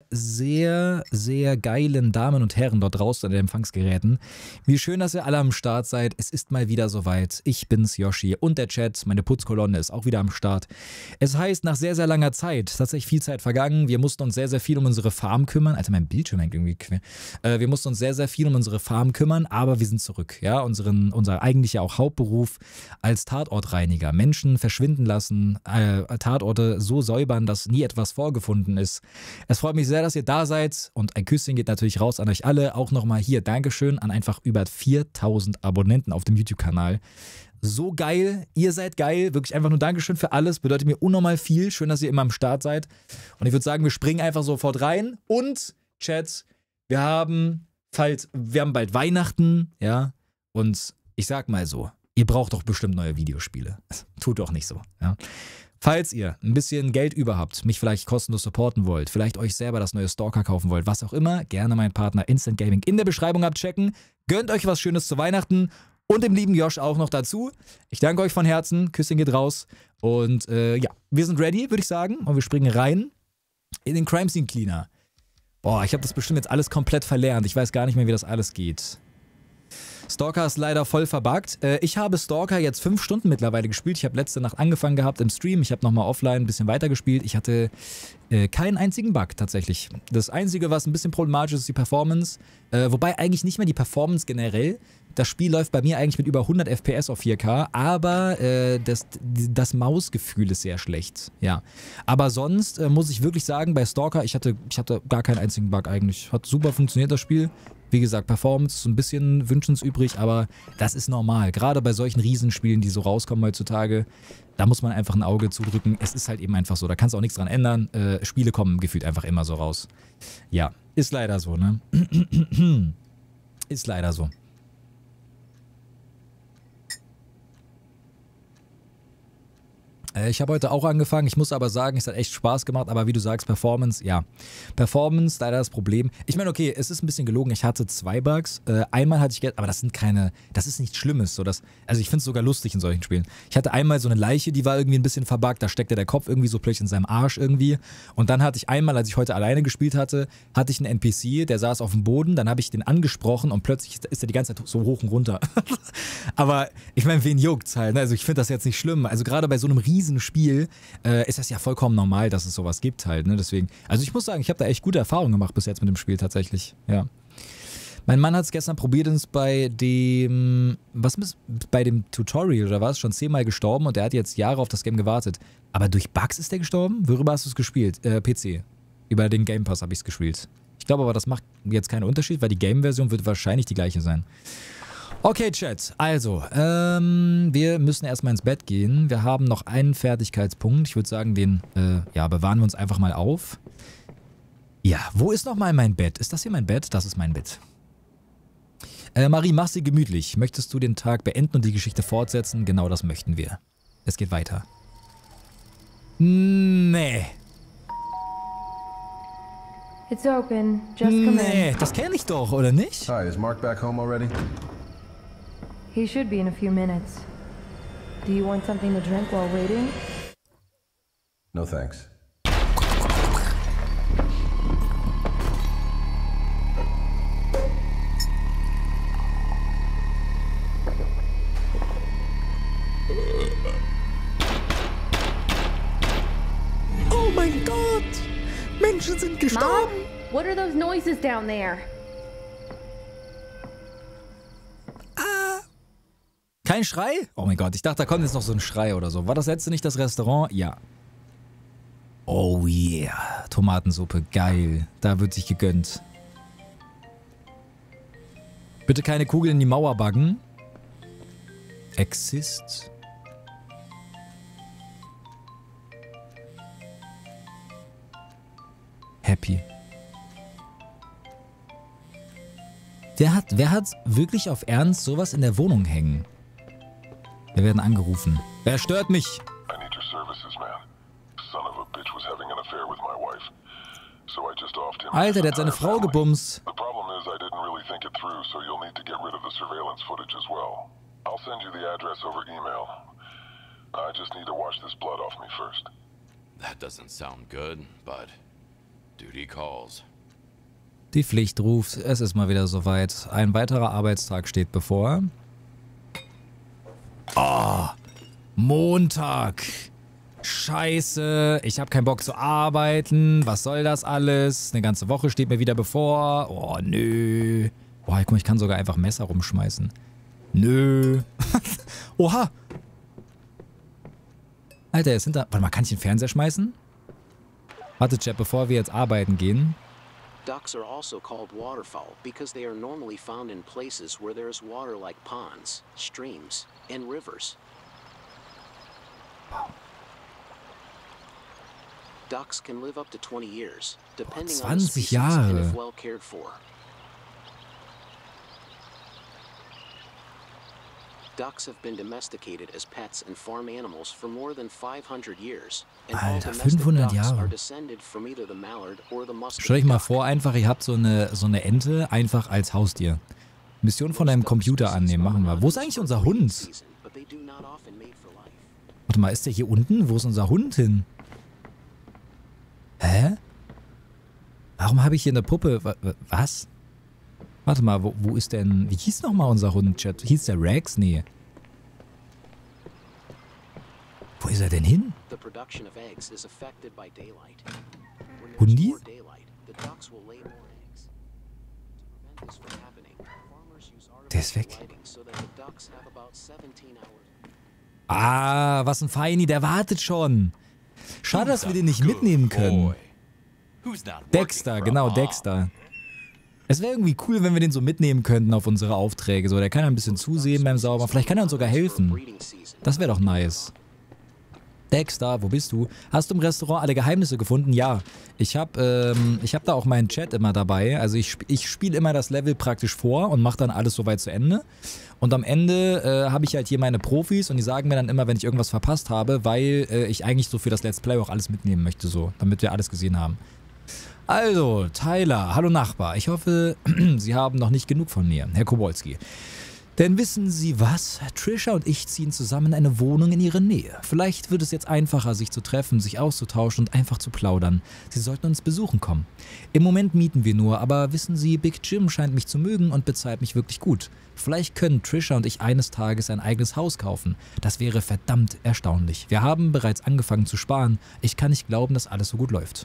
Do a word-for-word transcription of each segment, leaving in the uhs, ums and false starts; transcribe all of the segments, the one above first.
sehr, sehr geilen Damen und Herren dort draußen an den Empfangsgeräten. Wie schön, dass ihr alle am Start seid. Es ist mal wieder soweit. Ich bin's, Yoshi, und der Chat, meine Putzkolonne, ist auch wieder am Start. Es heißt, nach sehr, sehr langer Zeit, tatsächlich viel Zeit vergangen, wir mussten uns sehr, sehr viel um unsere Farm kümmern. Alter, mein Bildschirm hängt irgendwie quer. Äh, wir mussten uns sehr, sehr viel um unsere Farm kümmern, aber wir sind zurück. Ja, unseren, unser eigentlicher auch Hauptberuf als Tatortreiniger. Menschen verschwinden lassen, äh, Tatorte so säubern, dass nie etwas vorgefunden ist. Es freut mich sehr, dass ihr da seid und ein Küsschen geht natürlich raus an euch alle. Auch nochmal hier Dankeschön an einfach über viertausend Abonnenten auf dem YouTube-Kanal. So geil, ihr seid geil, wirklich einfach nur Dankeschön für alles, bedeutet mir unnormal viel. Schön, dass ihr immer am Start seid. Und ich würde sagen, wir springen einfach sofort rein. Und, Chat, wir haben, falls, wir haben bald Weihnachten, ja, und ich sag mal so, ihr braucht doch bestimmt neue Videospiele. Tut doch nicht so, ja. Falls ihr ein bisschen Geld über habt, mich vielleicht kostenlos supporten wollt, vielleicht euch selber das neue Stalker kaufen wollt, was auch immer, gerne meinen Partner Instant Gaming in der Beschreibung abchecken. Gönnt euch was Schönes zu Weihnachten und dem lieben Josh auch noch dazu. Ich danke euch von Herzen, Küsschen geht raus und äh, ja, wir sind ready, würde ich sagen, und wir springen rein in den Crime Scene Cleaner. Boah, ich habe das bestimmt jetzt alles komplett verlernt, ich weiß gar nicht mehr, wie das alles geht. Stalker ist leider voll verbuggt. Äh, ich habe Stalker jetzt fünf Stunden mittlerweile gespielt. Ich habe letzte Nacht angefangen gehabt im Stream. Ich habe nochmal offline ein bisschen weiter gespielt. Ich hatte äh, keinen einzigen Bug tatsächlich. Das Einzige, was ein bisschen problematisch ist, ist die Performance. Äh, wobei eigentlich nicht mehr die Performance generell. Das Spiel läuft bei mir eigentlich mit über hundert F P S auf vier K, aber äh, das, das Mausgefühl ist sehr schlecht. Ja. Aber sonst äh, muss ich wirklich sagen, bei Stalker, ich hatte, ich hatte gar keinen einzigen Bug eigentlich. Hat super funktioniert, das Spiel. Wie gesagt, Performance ist ein bisschen wünschensübrig, aber das ist normal. Gerade bei solchen Riesenspielen, die so rauskommen heutzutage, da muss man einfach ein Auge zudrücken. Es ist halt eben einfach so, da kannst du auch nichts dran ändern. Äh, Spiele kommen gefühlt einfach immer so raus. Ja, ist leider so, ne? Ist leider so. Ich habe heute auch angefangen, ich muss aber sagen, es hat echt Spaß gemacht, aber wie du sagst, Performance, ja. Performance, leider das Problem. Ich meine, okay, es ist ein bisschen gelogen, ich hatte zwei Bugs. Äh, einmal hatte ich, aber das sind keine, das ist nichts Schlimmes. So dass, also ich finde es sogar lustig in solchen Spielen. Ich hatte einmal so eine Leiche, die war irgendwie ein bisschen verbuggt, da steckte der Kopf irgendwie so plötzlich in seinem Arsch irgendwie. Und dann hatte ich einmal, als ich heute alleine gespielt hatte, hatte ich einen N P C, der saß auf dem Boden, dann habe ich den angesprochen und plötzlich ist er die ganze Zeit so hoch und runter. Aber ich meine, wen juckt's halt, ne? Also ich finde das jetzt nicht schlimm. Also gerade bei so einem riesen Spiel äh, ist das ja vollkommen normal, dass es sowas gibt halt, ne? Deswegen, also ich muss sagen, ich habe da echt gute Erfahrungen gemacht bis jetzt mit dem Spiel tatsächlich, ja. Mein Mann hat es gestern probiert und ist bei dem, was ist, bei dem Tutorial oder was, schon zehnmal gestorben und der hat jetzt Jahre auf das Game gewartet. Aber durch Bugs ist der gestorben? Worüber hast du es gespielt? Äh, P C. Über den Game Pass habe ich es gespielt. Ich glaube aber, das macht jetzt keinen Unterschied, weil die Game-Version wird wahrscheinlich die gleiche sein. Okay, Chat, also, ähm, wir müssen erstmal ins Bett gehen. Wir haben noch einen Fertigkeitspunkt. Ich würde sagen, den, äh, ja, bewahren wir uns einfach mal auf. Ja, wo ist nochmal mein Bett? Ist das hier mein Bett? Das ist mein Bett. Äh, Marie, mach sie gemütlich. Möchtest du den Tag beenden und die Geschichte fortsetzen? Genau das möchten wir. Es geht weiter. Nee. It's open. Just come nee, in. das kenne ich doch, oder nicht? Hi, is Mark back home already? He should be in a few minutes. Do you want something to drink while waiting? No thanks. Oh mein Gott! Menschen sind gestorben! Mom, what are those noises down there? Kein Schrei? Oh mein Gott, ich dachte, da kommt jetzt noch so ein Schrei oder so. War das letzte nicht das Restaurant? Ja. Oh yeah. Tomatensuppe, geil. Da wird sich gegönnt. Bitte keine Kugeln in die Mauer baggen. Exist. Happy. Der hat, wer hat wirklich auf Ernst sowas in der Wohnung hängen? Wir werden angerufen. Wer stört mich? I need your services, man. Son of a bitch was having an affair with my wife. So I just offed him. Alter, der hat seine Frau gebumst. The problem is I didn't really think it through, so you'll need to get rid of the surveillance footage as well. I'll send you the address over email. I just need to wash this blood off me first. That doesn't sound good, but Duty calls. Die Pflicht ruft, es ist mal wieder soweit. Ein weiterer Arbeitstag steht bevor. Oh, Montag. Scheiße, ich habe keinen Bock zu arbeiten. Was soll das alles? Eine ganze Woche steht mir wieder bevor. Oh, nö. Boah, guck mal, ich kann sogar einfach Messer rumschmeißen. Nö. Oha. Alter, jetzt sind da... Warte mal, kann ich den Fernseher schmeißen? Warte, Chat, bevor wir jetzt arbeiten gehen. Ducks are also called waterfowl because they are normally found in places where there is water like ponds, streams, and rivers. Ducks can live up to twenty years, depending on the zwanzig species and Jahre. if well cared for. Ducks have been domesticated as pets and farm animals for more than five hundred years. And all Alter, domestic fünfhundert ducks Jahre. are descended from either the mallard or the musky Stell euch mal duck. vor, einfach, ihr habt so eine, so eine Ente einfach als Haustier. Mission von deinem Computer annehmen, machen wir. Wo ist eigentlich unser Hund? Warte mal, ist der hier unten? Wo ist unser Hund hin? Hä? Warum habe ich hier eine Puppe? Wa- wa- Was? Warte mal, wo, wo ist denn... Wie hieß nochmal unser Hund, Chat? Hieß der Rex? Nee. Wo ist er denn hin? The production of eggs is affected by daylight. When there's Hundi? more daylight, the ducks will lay more eggs. To prevent this from happening, farmers use Der ist weg. artificial lighting so that the ducks have about seventeen hours. Ah, was ein Feini, der wartet schon. Schade, dass wir den nicht mitnehmen können. Who's not working Dexter, for a genau, mom? Dexter. Es wäre irgendwie cool, wenn wir den so mitnehmen könnten auf unsere Aufträge. So, der kann ein bisschen zusehen beim Saubern. Vielleicht kann er uns sogar helfen. Breeding season. Das wäre doch nice. Dexter, wo bist du? Hast du im Restaurant alle Geheimnisse gefunden? Ja. Ich habe ähm, ich hab da auch meinen Chat immer dabei. Also ich, sp ich spiele immer das Level praktisch vor und mache dann alles soweit zu Ende. Und am Ende äh, habe ich halt hier meine Profis und die sagen mir dann immer, wenn ich irgendwas verpasst habe, weil äh, ich eigentlich so für das Let's Play auch alles mitnehmen möchte, so, damit wir alles gesehen haben. Also, Tyler, hallo Nachbar. Ich hoffe, Sie haben noch nicht genug von mir, Herr Kowalski. Denn wissen Sie was? Trisha und ich ziehen zusammen in eine Wohnung in Ihre Nähe. Vielleicht wird es jetzt einfacher, sich zu treffen, sich auszutauschen und einfach zu plaudern. Sie sollten uns besuchen kommen. Im Moment mieten wir nur, aber wissen Sie, Big Jim scheint mich zu mögen und bezahlt mich wirklich gut. Vielleicht können Trisha und ich eines Tages ein eigenes Haus kaufen. Das wäre verdammt erstaunlich. Wir haben bereits angefangen zu sparen. Ich kann nicht glauben, dass alles so gut läuft.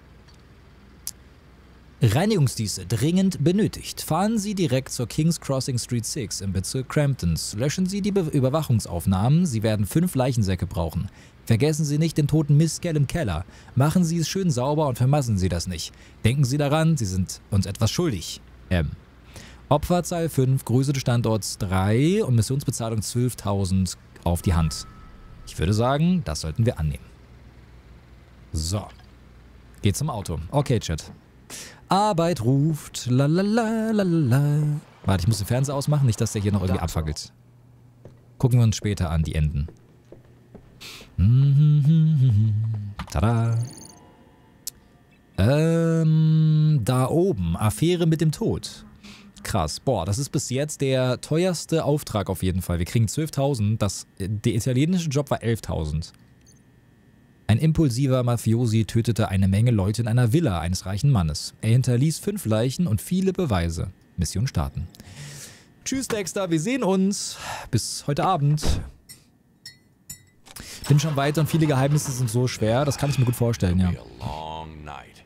Reinigungsdienste dringend benötigt. Fahren Sie direkt zur King's Crossing Street sechs im Bezirk Cramptons. Löschen Sie die Be Überwachungsaufnahmen. Sie werden fünf Leichensäcke brauchen. Vergessen Sie nicht den toten Mistkerl im Keller. Machen Sie es schön sauber und vermassen Sie das nicht. Denken Sie daran, Sie sind uns etwas schuldig. M. Opferzahl fünf, Größe des Standorts drei und Missionsbezahlung zwölftausend auf die Hand. Ich würde sagen, das sollten wir annehmen. So. Geht zum Auto. Okay, Chat. Arbeit ruft. Lalalala. Warte, ich muss den Fernseher ausmachen, nicht, dass der hier noch irgendwie abfackelt. Gucken wir uns später an, die Enden. Tada. Ähm, da oben. Affäre mit dem Tod. Krass. Boah, das ist bis jetzt der teuerste Auftrag auf jeden Fall. Wir kriegen zwölftausend. Das, der italienische Job war elftausend. Ein impulsiver Mafiosi tötete eine Menge Leute in einer Villa eines reichen Mannes. Er hinterließ fünf Leichen und viele Beweise. Mission starten. Tschüss, Dexter, wir sehen uns. Bis heute Abend. Bin schon weiter und viele Geheimnisse sind so schwer, das kann ich mir gut vorstellen, ja. Be a long night.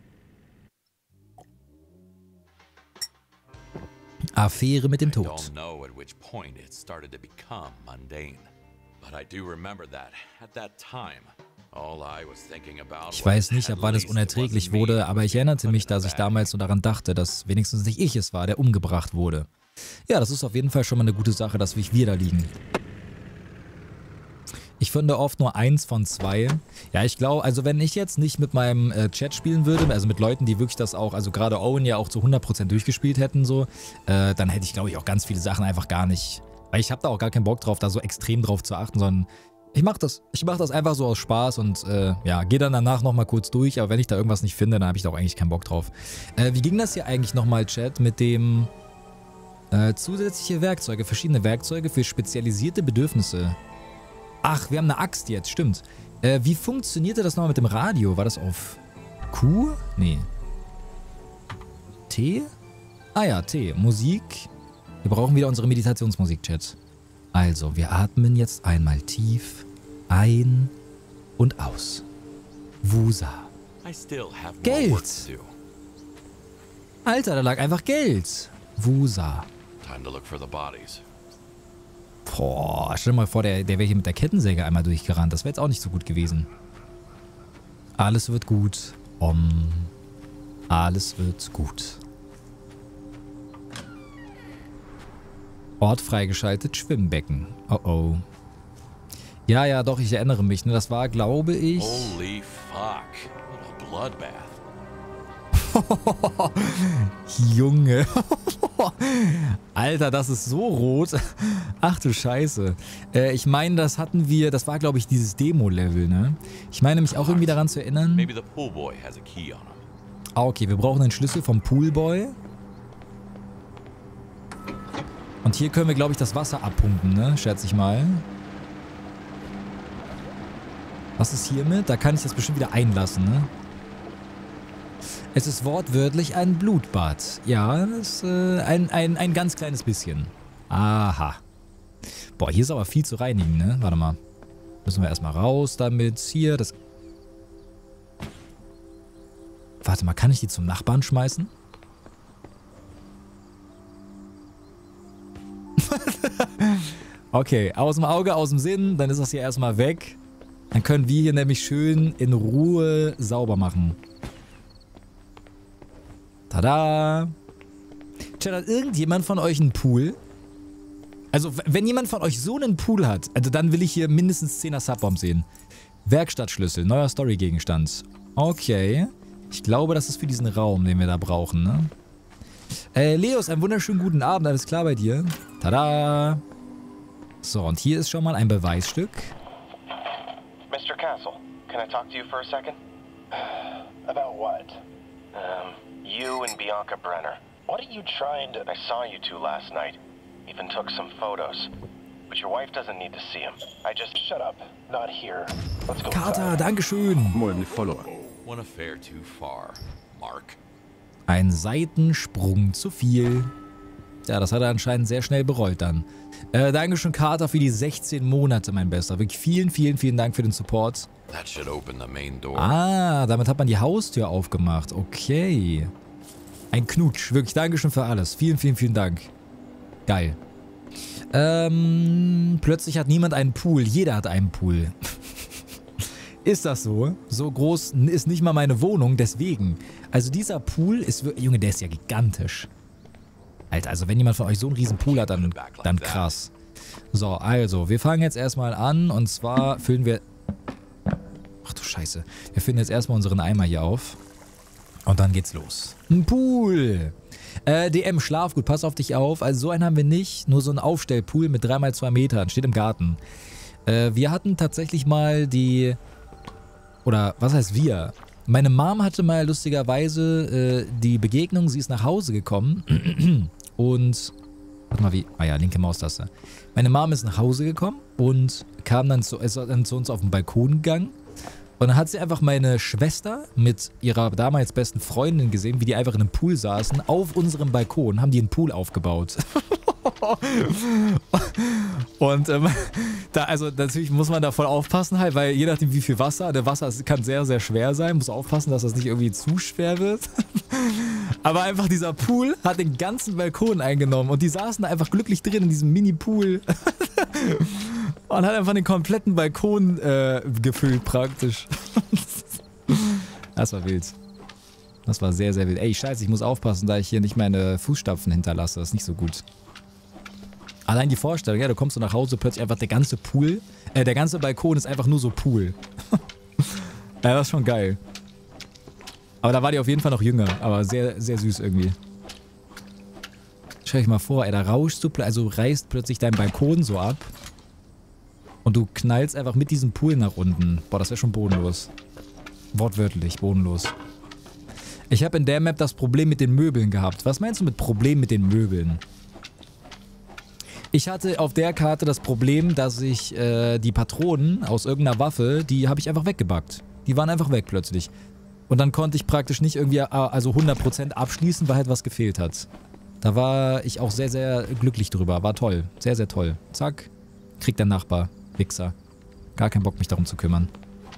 Affäre mit dem I Tod. don't know at which point it started to become mundane, but I do remember that at that time. All I was thinking about Ich weiß was nicht, ab at wann es least it unerträglich wasn't me wurde, aber ich erinnerte put mich, in a dass ich bag. damals so daran dachte, dass wenigstens nicht ich es war, der umgebracht wurde. Ja, das ist auf jeden Fall schon mal eine gute Sache, dass wir da liegen. Ich finde oft nur eins von zwei. Ja, ich glaube, also wenn ich jetzt nicht mit meinem äh, Chat spielen würde, also mit Leuten, die wirklich das auch, also gerade Owen ja auch zu hundert Prozent durchgespielt hätten, so, äh, dann hätte ich, glaube ich, auch ganz viele Sachen einfach gar nicht. Weil ich habe da auch gar keinen Bock drauf, da so extrem drauf zu achten, sondern ich mache das, ich mach das einfach so aus Spaß und äh, ja, gehe dann danach nochmal kurz durch, aber wenn ich da irgendwas nicht finde, dann habe ich da auch eigentlich keinen Bock drauf. Äh, wie ging das hier eigentlich nochmal, Chat, mit dem äh, zusätzliche Werkzeuge, verschiedene Werkzeuge für spezialisierte Bedürfnisse? Ach, wir haben eine Axt jetzt, stimmt. Äh, wie funktionierte das nochmal mit dem Radio? War das auf Q? Nee. T? Ah ja, T. Musik. Wir brauchen wieder unsere Meditationsmusik, Chat. Also, wir atmen jetzt einmal tief ein und aus. Wusa. I still have more Geld. work to do. Alter, da lag einfach Geld. Wusa. Time to look for the bodies. Boah, stell dir mal vor, der, der wäre hier mit der Kettensäge einmal durchgerannt. Das wäre jetzt auch nicht so gut gewesen. Alles wird gut. Om. Alles wird gut. Ort freigeschaltet, Schwimmbecken. Oh oh. Ja, ja, doch, ich erinnere mich. Ne? Das war, glaube ich... Holy fuck. What a bloodbath. Junge. Alter, das ist so rot. Ach du Scheiße. Äh, ich meine, das hatten wir, das war, glaube ich, dieses Demo-Level, ne? Ich meine mich auch irgendwie daran zu erinnern. Maybe the pool boy has a key on him. Ah, okay, wir brauchen den Schlüssel vom Poolboy. Und hier können wir, glaube ich, das Wasser abpumpen, ne? Schätze ich mal. Was ist hiermit? Da kann ich das bestimmt wieder einlassen, ne? Es ist wortwörtlich ein Blutbad. Ja, das ist äh, ein, ein, ein ganz kleines bisschen. Aha. Boah, hier ist aber viel zu reinigen, ne? Warte mal. Müssen wir erstmal raus damit. Hier, das... Warte mal, kann ich die zum Nachbarn schmeißen? Okay, aus dem Auge, aus dem Sinn. Dann ist das hier erstmal weg. Dann können wir hier nämlich schön in Ruhe sauber machen. Tada! Chat, hat irgendjemand von euch einen Pool? Also, wenn jemand von euch so einen Pool hat, also dann will ich hier mindestens zehner Subbombs sehen. Werkstattschlüssel, neuer Story-Gegenstand. Okay. Ich glaube, das ist für diesen Raum, den wir da brauchen, ne? Äh, Leos, einen wunderschönen guten Abend, alles klar bei dir? Tada! So, und hier ist schon mal ein Beweisstück. Mister Castle, can I talk to you for a second? About what? Um, you and Bianca Brenner. What are you trying to... I saw you two last night. Even took some photos. But your wife doesn't need to see them. I just... Shut up. Not here. Let's go Carter, inside. dankeschön. More than the follower. One affair too far, Mark. Ein Seitensprung zu viel. Ja, das hat er anscheinend sehr schnell bereut dann. Äh, Dankeschön, Carter, für die sechzehn Monate, mein Bester. Wirklich vielen, vielen, vielen Dank für den Support. That should open the main door. Ah, damit hat man die Haustür aufgemacht. Okay. Ein Knutsch. Wirklich, Dankeschön für alles. Vielen, vielen, vielen Dank. Geil. Ähm, plötzlich hat niemand einen Pool. Jeder hat einen Pool. Ist das so? So groß ist nicht mal meine Wohnung, deswegen. Also dieser Pool ist wirklich... Junge, der ist ja gigantisch. Alter, also wenn jemand von euch so einen riesen Pool hat, dann, dann krass. So, also, wir fangen jetzt erstmal an und zwar füllen wir... Ach du Scheiße. Wir füllen jetzt erstmal unseren Eimer hier auf. Und dann geht's los. Ein Pool. Äh, D M, schlaf gut, pass auf dich auf. Also so einen haben wir nicht, nur so einen Aufstellpool mit drei mal zwei Metern. Steht im Garten. Äh, wir hatten tatsächlich mal die... Oder was heißt wir? Meine Mom hatte mal lustigerweise äh, die Begegnung, sie ist nach Hause gekommen und... Warte mal, wie... Ah ja, linke Maustaste. Meine Mom ist nach Hause gekommen und kam dann zu, ist dann zu uns auf den Balkon gegangen. Und dann hat sie einfach meine Schwester mit ihrer damals besten Freundin gesehen, wie die einfach in einem Pool saßen. Auf unserem Balkon haben die einen Pool aufgebaut. Und ähm, da, also natürlich muss man da voll aufpassen halt, weil je nachdem wie viel Wasser, der Wasser kann sehr, sehr schwer sein, muss aufpassen, dass das nicht irgendwie zu schwer wird. Aber einfach dieser Pool hat den ganzen Balkon eingenommen und die saßen da einfach glücklich drin in diesem Mini-Pool und hat einfach den kompletten Balkon äh, gefüllt praktisch. Das war wild. Das war sehr, sehr wild. Ey, scheiße, ich muss aufpassen, da ich hier nicht meine Fußstapfen hinterlasse. Das ist nicht so gut. Allein die Vorstellung, ja, du kommst so nach Hause, plötzlich einfach der ganze Pool, äh, der ganze Balkon ist einfach nur so Pool. Ja, das ist schon geil. Aber da war die auf jeden Fall noch jünger, aber sehr, sehr süß irgendwie. Stell dich mal vor, ey, da rauschst du, also reißt plötzlich dein Balkon so ab und du knallst einfach mit diesem Pool nach unten. Boah, das wäre schon bodenlos. Wortwörtlich, bodenlos. Ich habe in der Map das Problem mit den Möbeln gehabt. Was meinst du mit Problem mit den Möbeln? Ich hatte auf der Karte das Problem, dass ich äh, die Patronen aus irgendeiner Waffe, die habe ich einfach weggebackt. Die waren einfach weg plötzlich. Und dann konnte ich praktisch nicht irgendwie also hundert Prozent abschließen, weil halt was gefehlt hat. Da war ich auch sehr, sehr glücklich drüber. War toll. Sehr, sehr toll. Zack. Kriegt der Nachbar. Wichser. Gar keinen Bock, mich darum zu kümmern.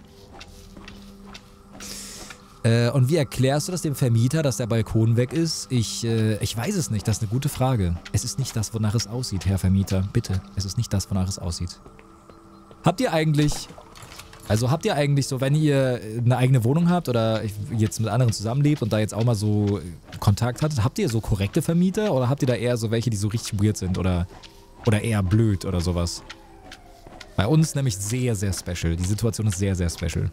Äh, und wie erklärst du das dem Vermieter, dass der Balkon weg ist? Ich, äh, ich weiß es nicht. Das ist eine gute Frage. Es ist nicht das, wonach es aussieht, Herr Vermieter. Bitte. Es ist nicht das, wonach es aussieht. Habt ihr eigentlich... Also habt ihr eigentlich so, wenn ihr eine eigene Wohnung habt oder jetzt mit anderen zusammenlebt und da jetzt auch mal so Kontakt hattet, habt ihr so korrekte Vermieter oder habt ihr da eher so welche, die so richtig weird sind oder, oder eher blöd oder sowas? Bei uns nämlich sehr, sehr special. Die Situation ist sehr, sehr special.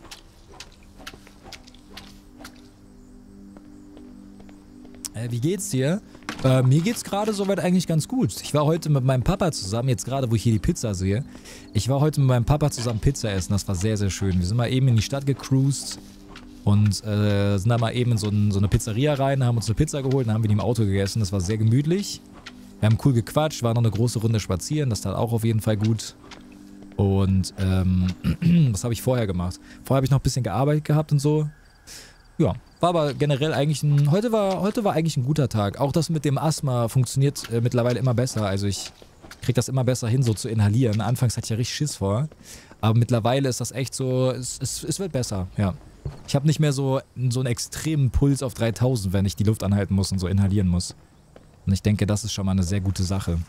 Äh, wie geht's dir? Äh, mir geht's gerade soweit eigentlich ganz gut. Ich war heute mit meinem Papa zusammen, jetzt gerade, wo ich hier die Pizza sehe. Ich war heute mit meinem Papa zusammen Pizza essen, das war sehr, sehr schön. Wir sind mal eben in die Stadt gecruised und äh, sind da mal eben in so, ein, so eine Pizzeria rein, haben uns eine Pizza geholt und haben wir die im Auto gegessen. Das war sehr gemütlich. Wir haben cool gequatscht, waren noch eine große Runde spazieren, das tat auch auf jeden Fall gut. Und ähm, was habe ich vorher gemacht? Vorher habe ich noch ein bisschen gearbeitet gehabt und so. Ja, war aber generell eigentlich ein, heute war, heute war eigentlich ein guter Tag. Auch das mit dem Asthma funktioniert äh, mittlerweile immer besser. Also ich kriege das immer besser hin, so zu inhalieren. Anfangs hatte ich ja richtig Schiss vor. Aber mittlerweile ist das echt so, es, es, es wird besser, ja. Ich habe nicht mehr so, so einen extremen Puls auf dreitausend, wenn ich die Luft anhalten muss und so inhalieren muss. Und ich denke, das ist schon mal eine sehr gute Sache.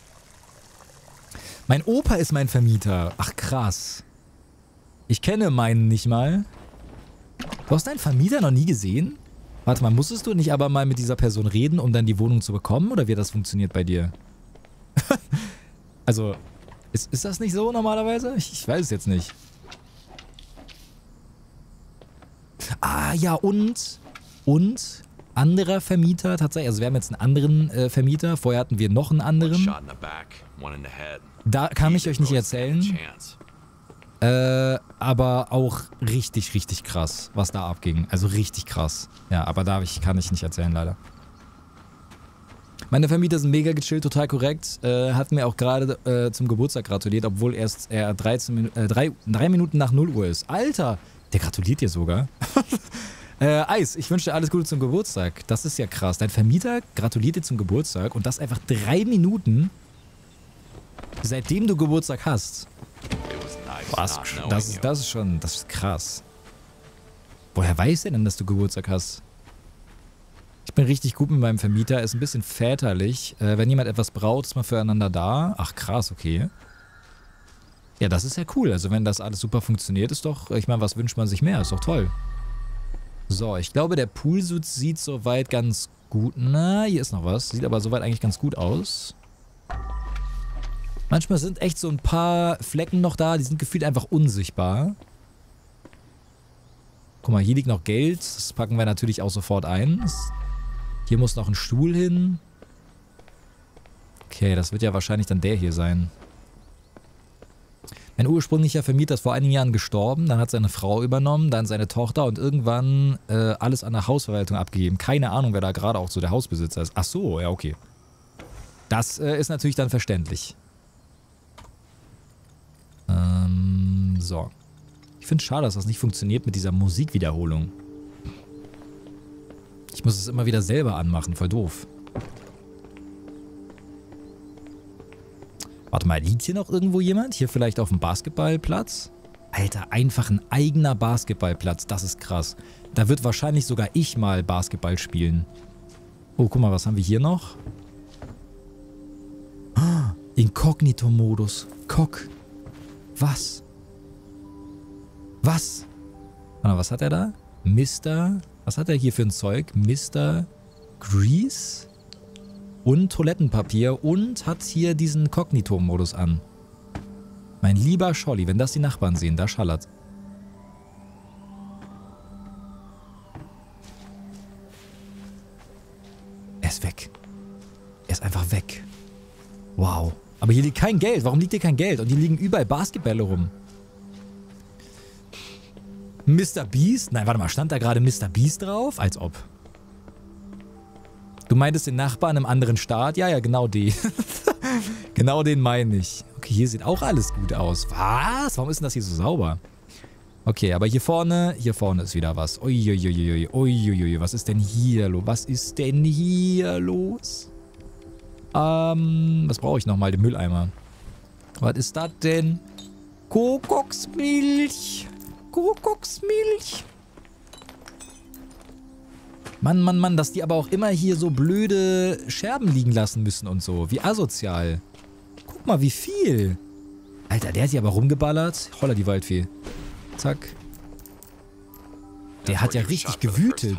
Mein Opa ist mein Vermieter. Ach krass. Ich kenne meinen nicht mal. Du hast deinen Vermieter noch nie gesehen? Warte mal, musstest du nicht aber mal mit dieser Person reden, um dann die Wohnung zu bekommen? Oder wie das funktioniert bei dir? Also, ist, ist das nicht so normalerweise? Ich, ich weiß es jetzt nicht. Ah, ja, und, und, anderer Vermieter tatsächlich. Also wir haben jetzt einen anderen äh, Vermieter. Vorher hatten wir noch einen anderen. Da kann ich euch nicht erzählen. Äh, aber auch richtig, richtig krass, was da abging. Also richtig krass. Ja, aber da ich, kann ich nicht erzählen, leider. Meine Vermieter sind mega gechillt, total korrekt. Äh, hat mir auch gerade äh, zum Geburtstag gratuliert, obwohl erst er dreizehn Minu äh, drei, drei Minuten nach null Uhr ist. Alter, der gratuliert dir sogar. äh, Eis, ich wünsche dir alles Gute zum Geburtstag. Das ist ja krass. Dein Vermieter gratuliert dir zum Geburtstag und das einfach drei Minuten, seitdem du Geburtstag hast. Was? Das ist, das ist schon, das ist krass. Woher weiß er denn, dass du Geburtstag hast? Ich bin richtig gut mit meinem Vermieter, ist ein bisschen väterlich. Äh, wenn jemand etwas braucht, ist man füreinander da. Ach krass, okay. Ja, das ist ja cool. Also wenn das alles super funktioniert, ist doch, ich meine, was wünscht man sich mehr? Ist doch toll. So, ich glaube, der Poolsuit sieht soweit ganz gut. Na, hier ist noch was. Sieht aber soweit eigentlich ganz gut aus. Manchmal sind echt so ein paar Flecken noch da, die sind gefühlt einfach unsichtbar. Guck mal, hier liegt noch Geld. Das packen wir natürlich auch sofort ein. Hier muss noch ein Stuhl hin. Okay, das wird ja wahrscheinlich dann der hier sein. Mein ursprünglicher Vermieter ist vor einigen Jahren gestorben. Dann hat seine Frau übernommen, dann seine Tochter und irgendwann äh, alles an der Hausverwaltung abgegeben. Keine Ahnung, wer da gerade auch so der Hausbesitzer ist. Ach so, ja, okay. Das äh, ist natürlich dann verständlich. Ähm, so. Ich finde es schade, dass das nicht funktioniert mit dieser Musikwiederholung. Ich muss es immer wieder selber anmachen, voll doof. Warte mal, liegt hier noch irgendwo jemand? Hier vielleicht auf dem Basketballplatz? Alter, einfach ein eigener Basketballplatz, das ist krass. Da wird wahrscheinlich sogar ich mal Basketball spielen. Oh, guck mal, was haben wir hier noch? Ah, Inkognito-Modus. Cock. Was? Was? Warte, was hat er da? Mister Was hat er hier für ein Zeug? Mister Grease und Toilettenpapier und hat hier diesen Kognito-Modus an. Mein lieber Scholli, wenn das die Nachbarn sehen, da schallert. Er ist weg. Er ist einfach weg. Wow. Aber hier liegt kein Geld. Warum liegt hier kein Geld? Und hier liegen überall Basketbälle rum. Mister Beast? Nein, warte mal. Stand da gerade Mister Beast drauf? Als ob. Du meintest den Nachbarn im anderen Staat? Ja, ja, genau den. Genau den meine ich. Okay, hier sieht auch alles gut aus. Was? Warum ist denn das hier so sauber? Okay, aber hier vorne, hier vorne ist wieder was. Uiuiuiui, uiuiui, was ist denn hier los? Was ist denn hier los? Ähm, was brauche ich nochmal? Den Mülleimer. Was ist das denn? Kokosmilch. Kokosmilch. Mann, Mann, Mann, dass die aber auch immer hier so blöde Scherben liegen lassen müssen und so. Wie asozial. Guck mal, wie viel. Alter, der hat hier aber rumgeballert. Holla die Waldfee. Zack. Der hat ja richtig gewütet.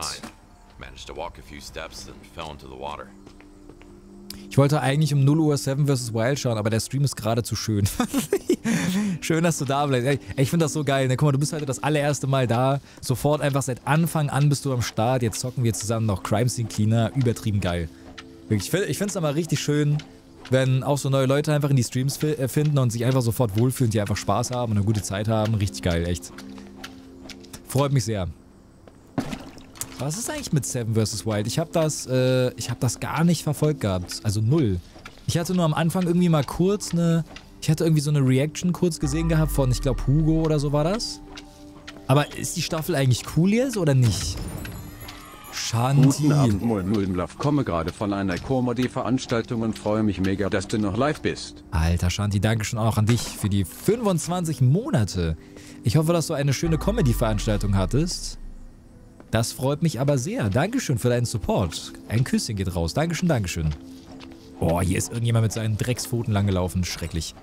Ich wollte eigentlich um null Uhr Seven versus. Wild schauen, aber der Stream ist gerade zu schön. Schön, dass du da bleibst. Ey, ich finde das so geil. Ne? Guck mal, du bist heute das allererste Mal da. Sofort einfach seit Anfang an bist du am Start. Jetzt zocken wir zusammen noch Crime Scene Cleaner. Übertrieben geil. Wirklich, ich finde es aber richtig schön, wenn auch so neue Leute einfach in die Streams finden und sich einfach sofort wohlfühlen, die einfach Spaß haben und eine gute Zeit haben. Richtig geil, echt. Freut mich sehr. Was ist eigentlich mit Seven versus. Wild? Ich habe das, äh, ich habe das gar nicht verfolgt gehabt. Also null. Ich hatte nur am Anfang irgendwie mal kurz eine... Ich hatte irgendwie so eine Reaction kurz gesehen gehabt von, ich glaube, Hugo oder so war das. Aber ist die Staffel eigentlich cool jetzt oder nicht? Shanti. Guten Abend, Moin Muldenbluff. Komme gerade von einer Comedy-Veranstaltung und freue mich mega, dass du noch live bist. Alter Shanti, danke schon auch an dich für die fünfundzwanzig Monate. Ich hoffe, dass du eine schöne Comedy-Veranstaltung hattest. Das freut mich aber sehr. Dankeschön für deinen Support. Ein Küsschen geht raus. Dankeschön, Dankeschön. Boah, hier ist irgendjemand mit seinen Dreckspfoten langgelaufen. Schrecklich.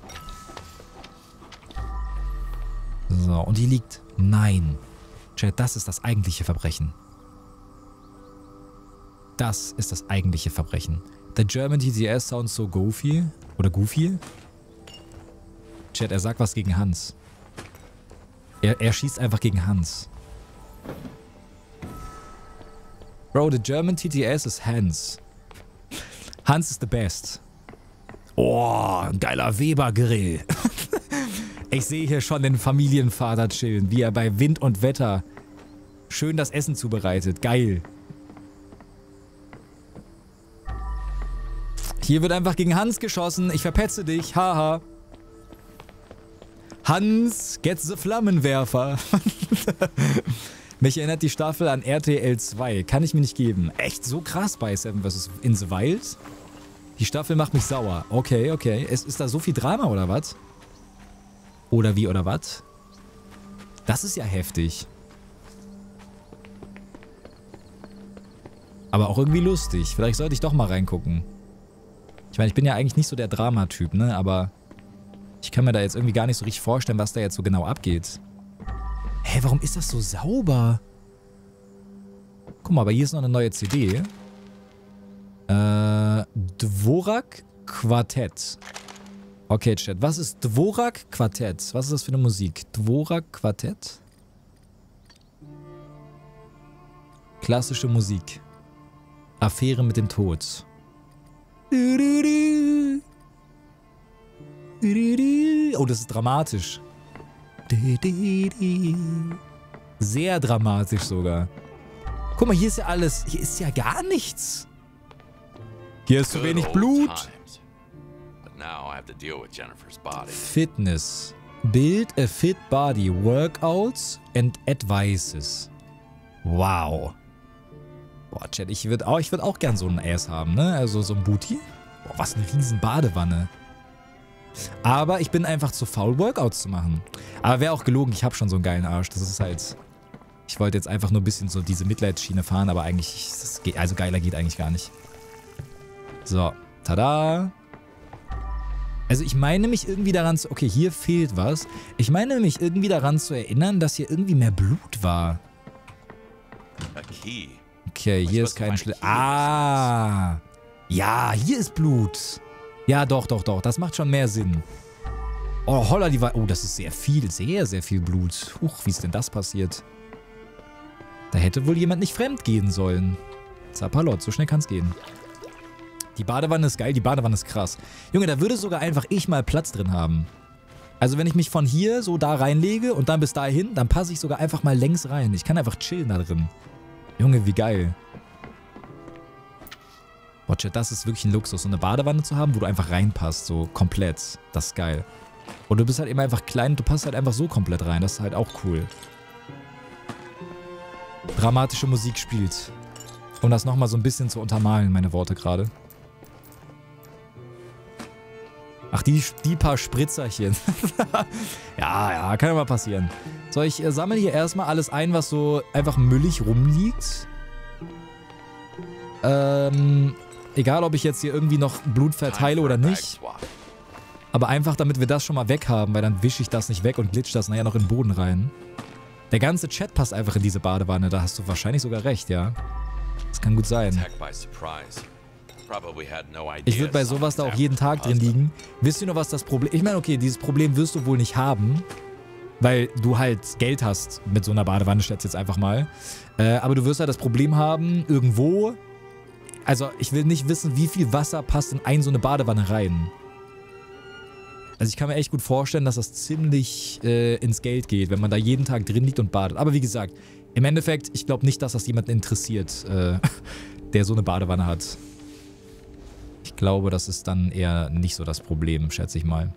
So, und hier liegt... Nein. Chat, das ist das eigentliche Verbrechen. Das ist das eigentliche Verbrechen. The German T T S sounds so goofy. Oder goofy? Chat, er sagt was gegen Hans. Er, er schießt einfach gegen Hans. Bro, the German T T S ist Hans. Hans ist the best. Oh, ein geiler Weber-Grill. Ich sehe hier schon den Familienvater chillen, wie er bei Wind und Wetter schön das Essen zubereitet. Geil. Hier wird einfach gegen Hans geschossen. Ich verpetze dich. Haha. Hans, get the Flammenwerfer. Mich erinnert die Staffel an R T L zwei. Kann ich mir nicht geben. Echt so krass bei Seven versus. In the Wild? Die Staffel macht mich sauer. Okay, okay. Ist, ist da so viel Drama oder was? Oder wie oder was? Das ist ja heftig. Aber auch irgendwie lustig. Vielleicht sollte ich doch mal reingucken. Ich meine, ich bin ja eigentlich nicht so der Dramatyp, ne? Aber ich kann mir da jetzt irgendwie gar nicht so richtig vorstellen, was da jetzt so genau abgeht. Hä, warum ist das so sauber? Guck mal, aber hier ist noch eine neue C D. Äh, Dvorak Quartett. Okay, Chat. Was ist Dvorak Quartett? Was ist das für eine Musik? Dvorak Quartett? Klassische Musik. Affäre mit dem Tod. Oh, das ist dramatisch. Sehr dramatisch sogar. Guck mal, hier ist ja alles... Hier ist ja gar nichts. Hier ist zu wenig Blut. Fitness. Build a fit body. Workouts and advices. Wow. Boah, Chat, ich würde auch, ich würd auch gern so einen Ass haben, ne? Also so ein Booty. Boah, was eine riesen Badewanne. Aber ich bin einfach zu faul, Workouts zu machen. Aber wäre auch gelogen, ich habe schon so einen geilen Arsch. Das ist halt... Ich wollte jetzt einfach nur ein bisschen so diese Mitleidsschiene fahren, aber eigentlich... Das geht, also geiler geht eigentlich gar nicht. So, tada. Also ich meine mich irgendwie daran zu... Okay, hier fehlt was. Ich meine mich irgendwie daran zu erinnern, dass hier irgendwie mehr Blut war. Okay, hier ist kein Schlüssel. Ah. Ja, hier ist Blut. Ja, doch, doch, doch. Das macht schon mehr Sinn. Oh, holla die Wa- Oh, das ist sehr viel, sehr, sehr viel Blut. Huch, wie ist denn das passiert? Da hätte wohl jemand nicht fremd gehen sollen. Zapalot, so schnell kann's gehen. Die Badewanne ist geil, die Badewanne ist krass. Junge, da würde sogar einfach ich mal Platz drin haben. Also wenn ich mich von hier so da reinlege und dann bis dahin, dann passe ich sogar einfach mal längs rein. Ich kann einfach chillen da drin. Junge, wie geil. Boah, Chat, das ist wirklich ein Luxus, so eine Badewanne zu haben, wo du einfach reinpasst, so komplett. Das ist geil. Und du bist halt eben einfach klein und du passt halt einfach so komplett rein. Das ist halt auch cool. Dramatische Musik spielt. Um das nochmal so ein bisschen zu untermalen, meine Worte gerade. Ach, die, die paar Spritzerchen. ja, ja, kann ja mal passieren. So, ich äh, sammle hier erstmal alles ein, was so einfach müllig rumliegt. Ähm, egal, ob ich jetzt hier irgendwie noch Blut verteile oder nicht. Aber einfach, damit wir das schon mal weg haben, weil dann wische ich das nicht weg und glitscht das nachher noch in den Boden rein. Der ganze Chat passt einfach in diese Badewanne, da hast du wahrscheinlich sogar recht, ja. Das kann gut sein. Ich würde bei sowas da auch jeden Tag drin liegen. Wisst ihr noch, was das Problem... Ich meine, okay, dieses Problem wirst du wohl nicht haben, weil du halt Geld hast mit so einer Badewanne, schätze jetzt einfach mal. Äh, aber du wirst halt das Problem haben, irgendwo... Also, ich will nicht wissen, wie viel Wasser passt in eine so eine Badewanne rein. Also, ich kann mir echt gut vorstellen, dass das ziemlich äh, ins Geld geht, wenn man da jeden Tag drin liegt und badet. Aber wie gesagt, im Endeffekt, ich glaube nicht, dass das jemanden interessiert, äh, der so eine Badewanne hat. Ich glaube, das ist dann eher nicht so das Problem, schätze ich mal.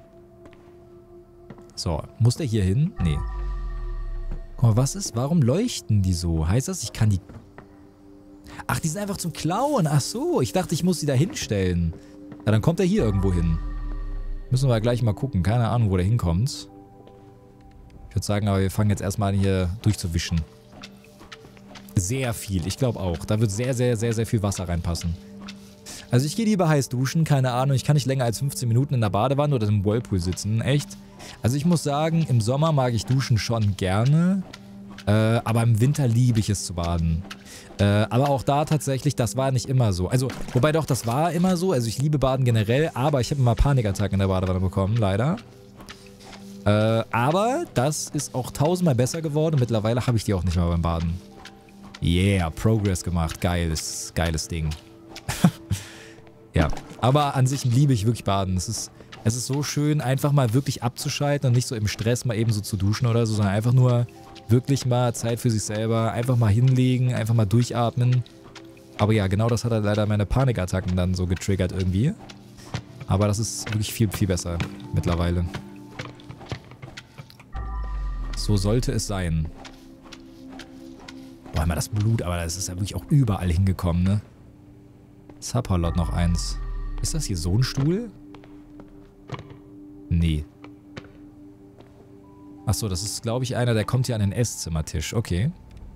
So, muss der hier hin? Nee. Guck mal, was ist? Warum leuchten die so? Heißt das, ich kann die... Ach, die sind einfach zum Klauen. Ach so, ich dachte, ich muss die da hinstellen. Ja, dann kommt er hier irgendwo hin. Müssen wir gleich mal gucken. Keine Ahnung, wo der hinkommt. Ich würde sagen, aber wir fangen jetzt erstmal an, hier durchzuwischen. Sehr viel, ich glaube auch. Da wird sehr, sehr, sehr, sehr viel Wasser reinpassen. Also ich gehe lieber heiß duschen, keine Ahnung. Ich kann nicht länger als fünfzehn Minuten in der Badewanne oder im Whirlpool sitzen. Echt. Also ich muss sagen, im Sommer mag ich Duschen schon gerne. Äh, aber im Winter liebe ich es zu baden. Äh, aber auch da tatsächlich, das war nicht immer so. Also, wobei doch, das war immer so. Also ich liebe Baden generell, aber ich habe immer Panikattacken in der Badewanne bekommen, leider. Äh, aber das ist auch tausendmal besser geworden. Mittlerweile habe ich die auch nicht mehr beim Baden. Yeah, Progress gemacht. Geiles, geiles Ding. Ja, aber an sich liebe ich wirklich Baden. Es ist, es ist so schön, einfach mal wirklich abzuschalten und nicht so im Stress mal eben so zu duschen oder so, sondern einfach nur wirklich mal Zeit für sich selber, einfach mal hinlegen, einfach mal durchatmen. Aber ja, genau das hat halt leider meine Panikattacken dann so getriggert irgendwie. Aber das ist wirklich viel, viel besser mittlerweile. So sollte es sein. Boah, immer das Blut, aber das ist ja wirklich auch überall hingekommen, ne? Zapperlot noch eins. Ist das hier so ein Stuhl? Nee. Achso, das ist, glaube ich, einer, der kommt hier an den Esszimmertisch. Okay.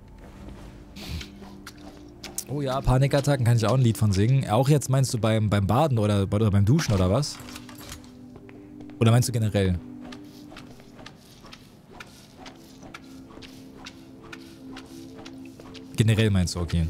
Oh ja, Panikattacken kann ich auch ein Lied von singen. Auch jetzt meinst du beim, beim Baden oder, oder beim Duschen oder was? Oder meinst du generell? Generell meinst du, okay.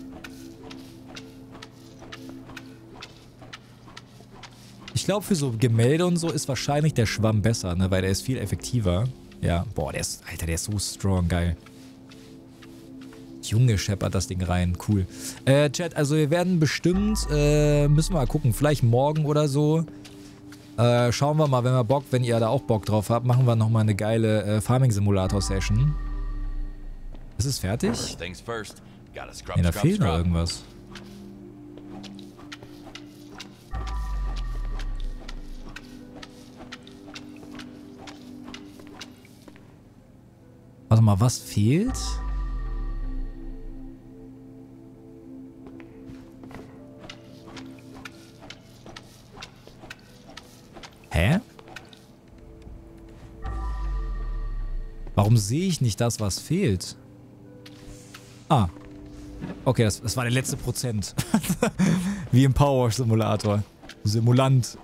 Ich glaube, für so Gemälde und so ist wahrscheinlich der Schwamm besser, ne? Weil der ist viel effektiver. Ja, boah, der ist, Alter, der ist so strong, geil. Junge, scheppert das Ding rein, cool. Äh, Chat, also wir werden bestimmt, äh, müssen wir mal gucken, vielleicht morgen oder so. Äh, schauen wir mal, wenn wir Bock, wenn ihr da auch Bock drauf habt, machen wir nochmal eine geile äh, Farming-Simulator-Session. Ist es fertig? Ja, da fehlt noch irgendwas. Warte mal, was fehlt? Hä? Warum sehe ich nicht das, was fehlt? Ah. Okay, das, das war der letzte Prozent. Wie im Power-Simulator. Simulant.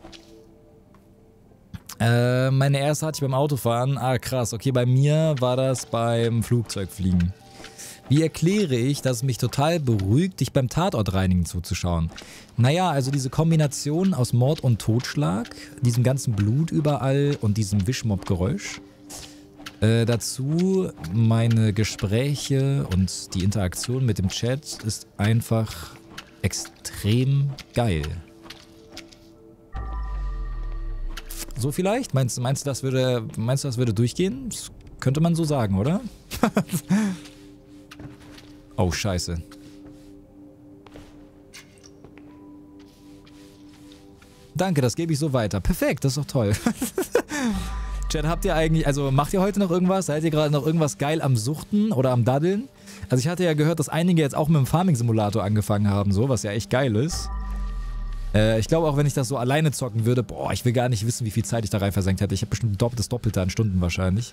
Äh, meine erste hatte ich beim Autofahren. Ah, krass. Okay, bei mir war das beim Flugzeugfliegen. Wie erkläre ich, dass es mich total beruhigt, dich beim Tatortreinigen zuzuschauen? Naja, also diese Kombination aus Mord und Totschlag, diesem ganzen Blut überall und diesem Wischmob-Geräusch. Äh, dazu meine Gespräche und die Interaktion mit dem Chat ist einfach extrem geil. So vielleicht? Meinst, meinst, du, das würde, meinst du, das würde durchgehen? Das könnte man so sagen, oder? Oh, scheiße. Danke, das gebe ich so weiter. Perfekt, das ist doch toll. Chat, habt ihr eigentlich, also macht ihr heute noch irgendwas? Seid ihr gerade noch irgendwas geil am Suchten oder am Daddeln? Also ich hatte ja gehört, dass einige jetzt auch mit dem Farming-Simulator angefangen haben, so, was ja echt geil ist. Äh, ich glaube auch, wenn ich das so alleine zocken würde, boah, ich will gar nicht wissen, wie viel Zeit ich da rein versenkt hätte. Ich habe bestimmt das Doppelte an Stunden wahrscheinlich.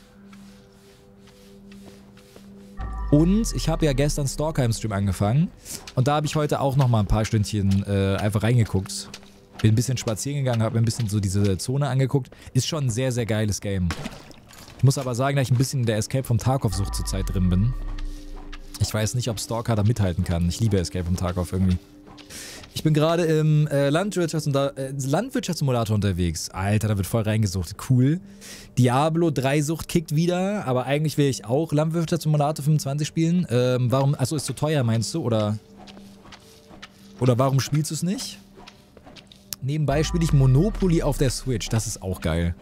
Und ich habe ja gestern Stalker im Stream angefangen. Und da habe ich heute auch nochmal ein paar Stündchen äh, einfach reingeguckt. Bin ein bisschen spazieren gegangen, habe mir ein bisschen so diese Zone angeguckt. Ist schon ein sehr, sehr geiles Game. Ich muss aber sagen, dass ich ein bisschen in der Escape from Tarkov-Sucht zurzeit drin bin. Ich weiß nicht, ob Stalker da mithalten kann. Ich liebe Escape from Tarkov irgendwie. Ich bin gerade im äh, Landwirtschafts äh, Landwirtschaftssimulator unterwegs. Alter, da wird voll reingesucht. Cool. Diablo drei Sucht kickt wieder, aber eigentlich will ich auch Landwirtschaftssimulator fünfundzwanzig spielen. Ähm, warum, achso, ist zu teuer, meinst du? Oder, oder warum spielst du es nicht? Nebenbei spiele ich Monopoly auf der Switch. Das ist auch geil.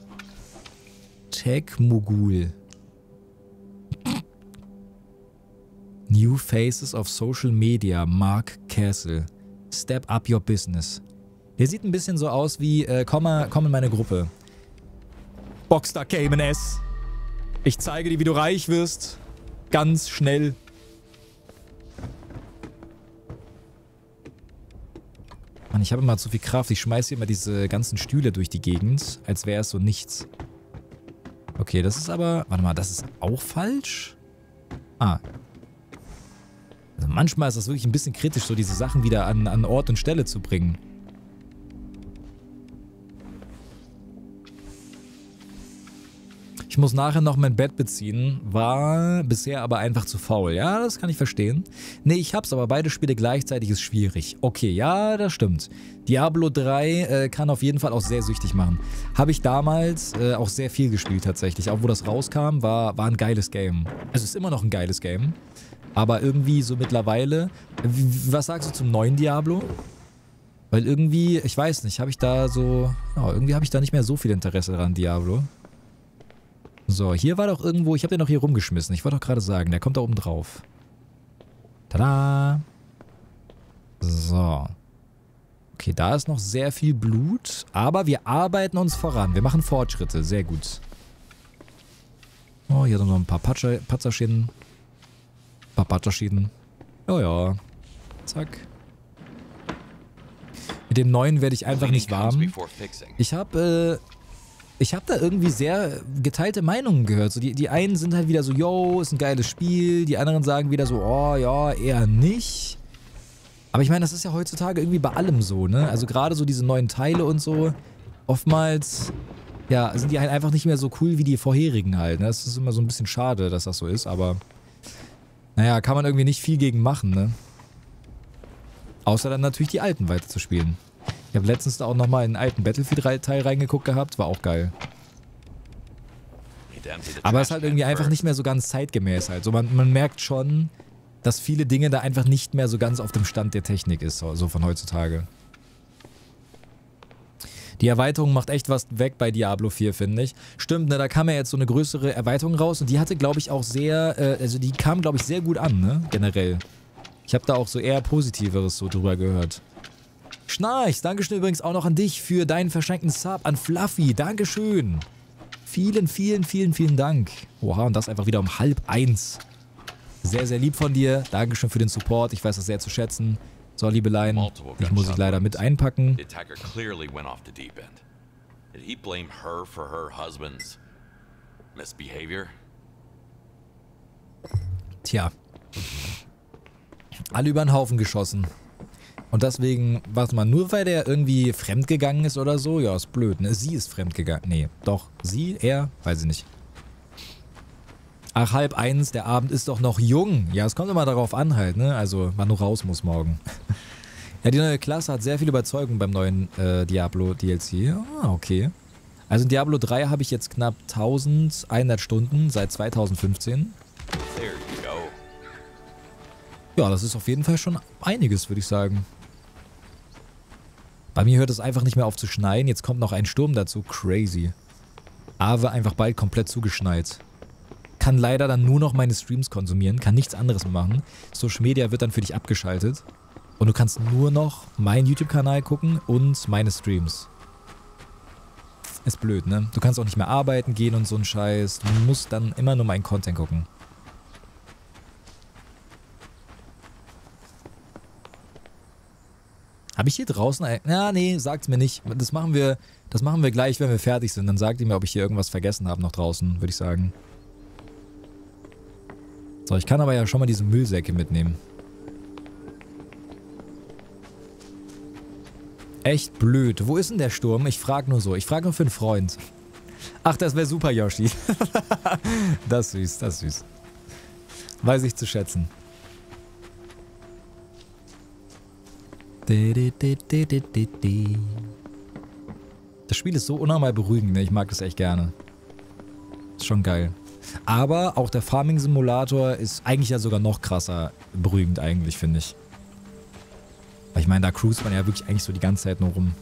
Tech Mogul. New Faces of Social Media. Mark Castle. Step up your business. Der sieht ein bisschen so aus wie, äh, komm, mal, komm in meine Gruppe. Boxstar Cayman S. Ich zeige dir, wie du reich wirst. Ganz schnell. Mann, ich habe immer zu viel Kraft. Ich schmeiße hier immer diese ganzen Stühle durch die Gegend, als wäre es so nichts. Okay, das ist aber... Warte mal, das ist auch falsch? Ah. Also manchmal ist das wirklich ein bisschen kritisch, so diese Sachen wieder an, an Ort und Stelle zu bringen. Ich muss nachher noch mein Bett beziehen, war bisher aber einfach zu faul. Ja, das kann ich verstehen. Nee, ich hab's, aber beide Spiele gleichzeitig ist schwierig. Okay, ja, das stimmt. Diablo drei äh, kann auf jeden Fall auch sehr süchtig machen. Habe ich damals äh, auch sehr viel gespielt tatsächlich. Auch wo das rauskam, war, war ein geiles Game. Also ist immer noch ein geiles Game. Aber irgendwie so mittlerweile... Was sagst du zum neuen Diablo? Weil irgendwie, ich weiß nicht, habe ich da so... Ja, irgendwie habe ich da nicht mehr so viel Interesse dran, Diablo. So, hier war doch irgendwo... Ich habe den noch hier rumgeschmissen. Ich wollte doch gerade sagen, der kommt da oben drauf. Tada! So. Okay, da ist noch sehr viel Blut. Aber wir arbeiten uns voran. Wir machen Fortschritte. Sehr gut. Oh, hier sind noch ein paar Patzer, Patzerschienen. Ein paar Patzerschienen. Oh ja. Zack. Mit dem neuen werde ich einfach nicht warm. Ich habe... Äh, Ich habe da irgendwie sehr geteilte Meinungen gehört. So die, die einen sind halt wieder so, yo, ist ein geiles Spiel. Die anderen sagen wieder so, oh ja, eher nicht. Aber ich meine, das ist ja heutzutage irgendwie bei allem so, ne? Also gerade so diese neuen Teile und so, oftmals, ja, sind die halt einfach nicht mehr so cool wie die vorherigen halt, ne? Das ist immer so ein bisschen schade, dass das so ist, aber naja, kann man irgendwie nicht viel gegen machen, ne? Außer dann natürlich die alten weiter zu spielen. Ich habe letztens da auch nochmal in einen alten Battlefield-Teil reingeguckt gehabt, war auch geil. Aber es ist halt irgendwie einfach nicht mehr so ganz zeitgemäß halt. So, man, man merkt schon, dass viele Dinge da einfach nicht mehr so ganz auf dem Stand der Technik ist, so, so von heutzutage. Die Erweiterung macht echt was weg bei Diablo vier, finde ich. Stimmt, ne, da kam ja jetzt so eine größere Erweiterung raus und die hatte, glaube ich, auch sehr, äh, also die kam, glaube ich, sehr gut an, ne, generell. Ich habe da auch so eher Positiveres so drüber gehört. Schnarchs, Dankeschön übrigens auch noch an dich für deinen verschenkten Sub an Fluffy. Dankeschön. Vielen, vielen, vielen, vielen Dank. Oha, und das einfach wieder um halb eins. Sehr, sehr lieb von dir. Dankeschön für den Support. Ich weiß das sehr zu schätzen. So, Liebelein, ich muss ich leider mit einpacken. Tja. Alle über den Haufen geschossen. Und deswegen, warte mal, nur weil der irgendwie fremdgegangen ist oder so, ja, ist blöd, ne? Sie ist fremdgegangen. Nee, doch. Sie, er, weiß ich nicht. Ach, halb eins, der Abend ist doch noch jung. Ja, es kommt immer darauf an halt, ne? Also, wann du raus musst morgen. Ja, die neue Klasse hat sehr viel Überzeugung beim neuen äh, Diablo-D L C. Ah, okay. Also in Diablo drei habe ich jetzt knapp eintausendeinhundert Stunden seit zweitausendfünfzehn. Ja, das ist auf jeden Fall schon einiges, würde ich sagen. Bei mir hört es einfach nicht mehr auf zu schneien. Jetzt kommt noch ein Sturm dazu. Crazy. Aber einfach bald komplett zugeschneit. Kann leider dann nur noch meine Streams konsumieren. Kann nichts anderes mehr machen. Social Media wird dann für dich abgeschaltet. Und du kannst nur noch meinen YouTube-Kanal gucken und meine Streams. Ist blöd, ne? Du kannst auch nicht mehr arbeiten gehen und so ein Scheiß. Du musst dann immer nur meinen Content gucken. Habe ich hier draußen... Na, nee, sagt's mir nicht. Das machen wir, das machen wir gleich, wenn wir fertig sind. Dann sagt ihr mir, ob ich hier irgendwas vergessen habe noch draußen, würde ich sagen. So, ich kann aber ja schon mal diese Müllsäcke mitnehmen. Echt blöd. Wo ist denn der Sturm? Ich frage nur so. Ich frage nur für einen Freund. Ach, das wäre super, Yoshi. Das ist süß, das ist süß. Weiß ich zu schätzen. Das Spiel ist so unnormal beruhigend, ne? Ich mag das echt gerne. Ist schon geil. Aber auch der Farming-Simulator ist eigentlich ja sogar noch krasser beruhigend eigentlich, finde ich. Weil ich meine, da cruist man ja wirklich eigentlich so die ganze Zeit nur rum.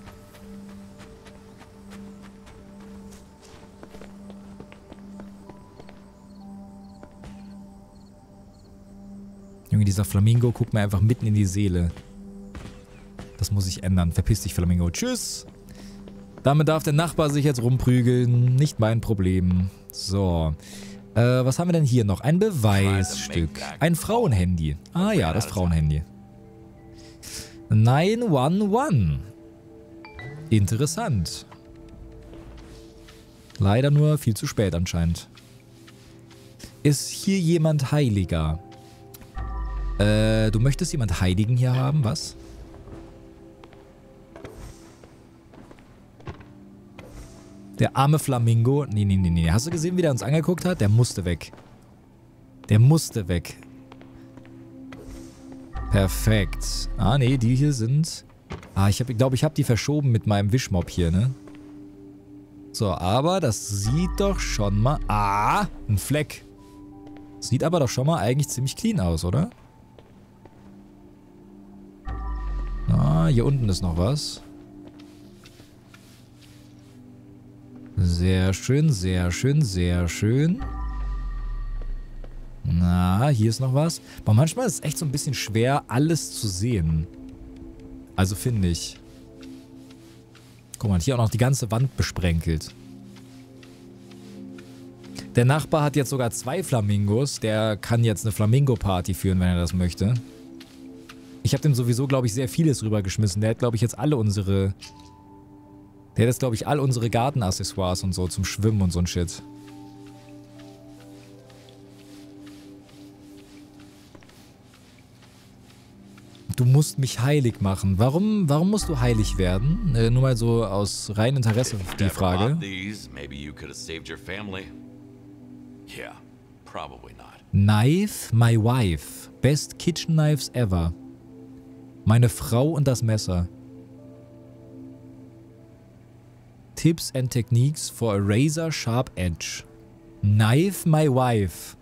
Junge, dieser Flamingo guckt mir einfach mitten in die Seele. Das muss sich ändern. Verpiss dich, Flamingo. Tschüss! Damit darf der Nachbar sich jetzt rumprügeln. Nicht mein Problem. So. Äh, was haben wir denn hier noch? Ein Beweisstück. Ein Frauenhandy. Ah ja, das Frauenhandy. neun eins eins. Interessant. Leider nur viel zu spät anscheinend. Ist hier jemand Heiliger? Äh, du möchtest jemand Heiligen hier haben, was? Der arme Flamingo. Nee, nee, nee, nee. Hast du gesehen, wie der uns angeguckt hat? Der musste weg. Der musste weg. Perfekt. Ah, nee, die hier sind... Ah, ich glaube, ich, glaub, ich habe die verschoben mit meinem Wischmopp hier, ne? So, aber das sieht doch schon mal... Ah, ein Fleck. Sieht aber doch schon mal eigentlich ziemlich clean aus, oder? Ah, hier unten ist noch was. Sehr schön, sehr schön, sehr schön. Na, hier ist noch was. Aber manchmal ist es echt so ein bisschen schwer, alles zu sehen. Also finde ich. Guck mal, hier auch noch die ganze Wand besprenkelt. Der Nachbar hat jetzt sogar zwei Flamingos. Der kann jetzt eine Flamingo-Party führen, wenn er das möchte. Ich habe dem sowieso, glaube ich, sehr vieles rübergeschmissen. Der hat, glaube ich, jetzt alle unsere... Der hat jetzt, glaube ich, all unsere Gartenaccessoires und so zum Schwimmen und so ein Shit. Du musst mich heilig machen. Warum, warum musst du heilig werden? Äh, nur mal so aus reinem Interesse die Frage. Knife, my wife. Best kitchen knives ever. Meine Frau und das Messer. Tips and techniques for a razor sharp edge. Knife my wife.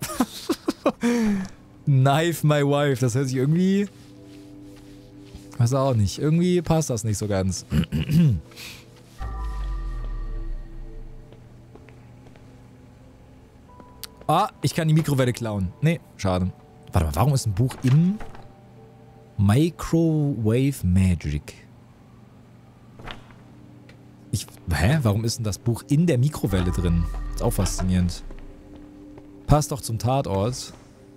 Knife my wife. Das hört sich irgendwie... Weiß auch nicht. Irgendwie passt das nicht so ganz. Ah, ich kann die Mikrowelle klauen. Nee, schade. Warte mal, warum ist ein Buch im Microwave Magic? Ich, hä? Warum ist denn das Buch in der Mikrowelle drin? Ist auch faszinierend. Passt doch zum Tatort.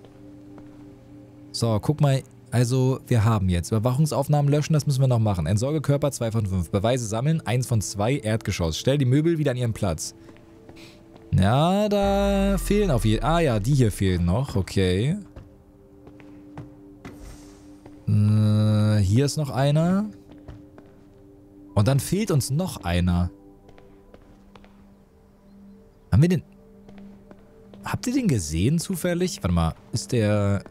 So, guck mal. Also, wir haben jetzt Überwachungsaufnahmen löschen, das müssen wir noch machen. Entsorgekörper zwei von fünf. Beweise sammeln, eins von zwei. Erdgeschoss. Stell die Möbel wieder an ihren Platz. Ja, da fehlen auf jeden Fall... Ah ja, die hier fehlen noch. Okay. Äh, hier ist noch einer. Und dann fehlt uns noch einer. Haben wir den... Habt ihr den gesehen zufällig? Warte mal, ist der...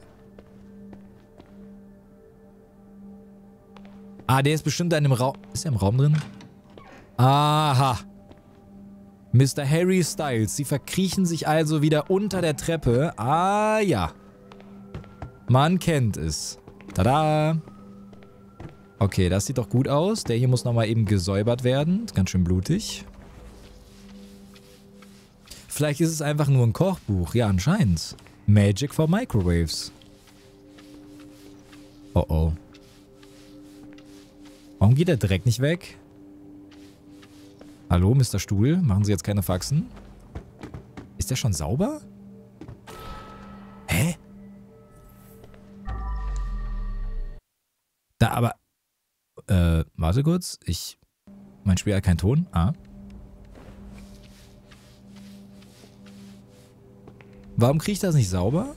Ah, der ist bestimmt in einem Raum... Ist er im Raum drin? Aha. Mister Harry Styles. Sie verkriechen sich also wieder unter der Treppe. Ah, ja. Man kennt es. Tada. Okay, das sieht doch gut aus. Der hier muss nochmal eben gesäubert werden. Ganz schön blutig. Vielleicht ist es einfach nur ein Kochbuch. Ja, anscheinend. Magic for Microwaves. Oh oh. Warum geht der Dreck nicht weg? Hallo, Mister Stuhl? Machen Sie jetzt keine Faxen? Ist der schon sauber? Hä? Da, aber... Äh, warte kurz. Ich... Mein Spiel hat keinen Ton. Ah. Warum kriege ich das nicht sauber?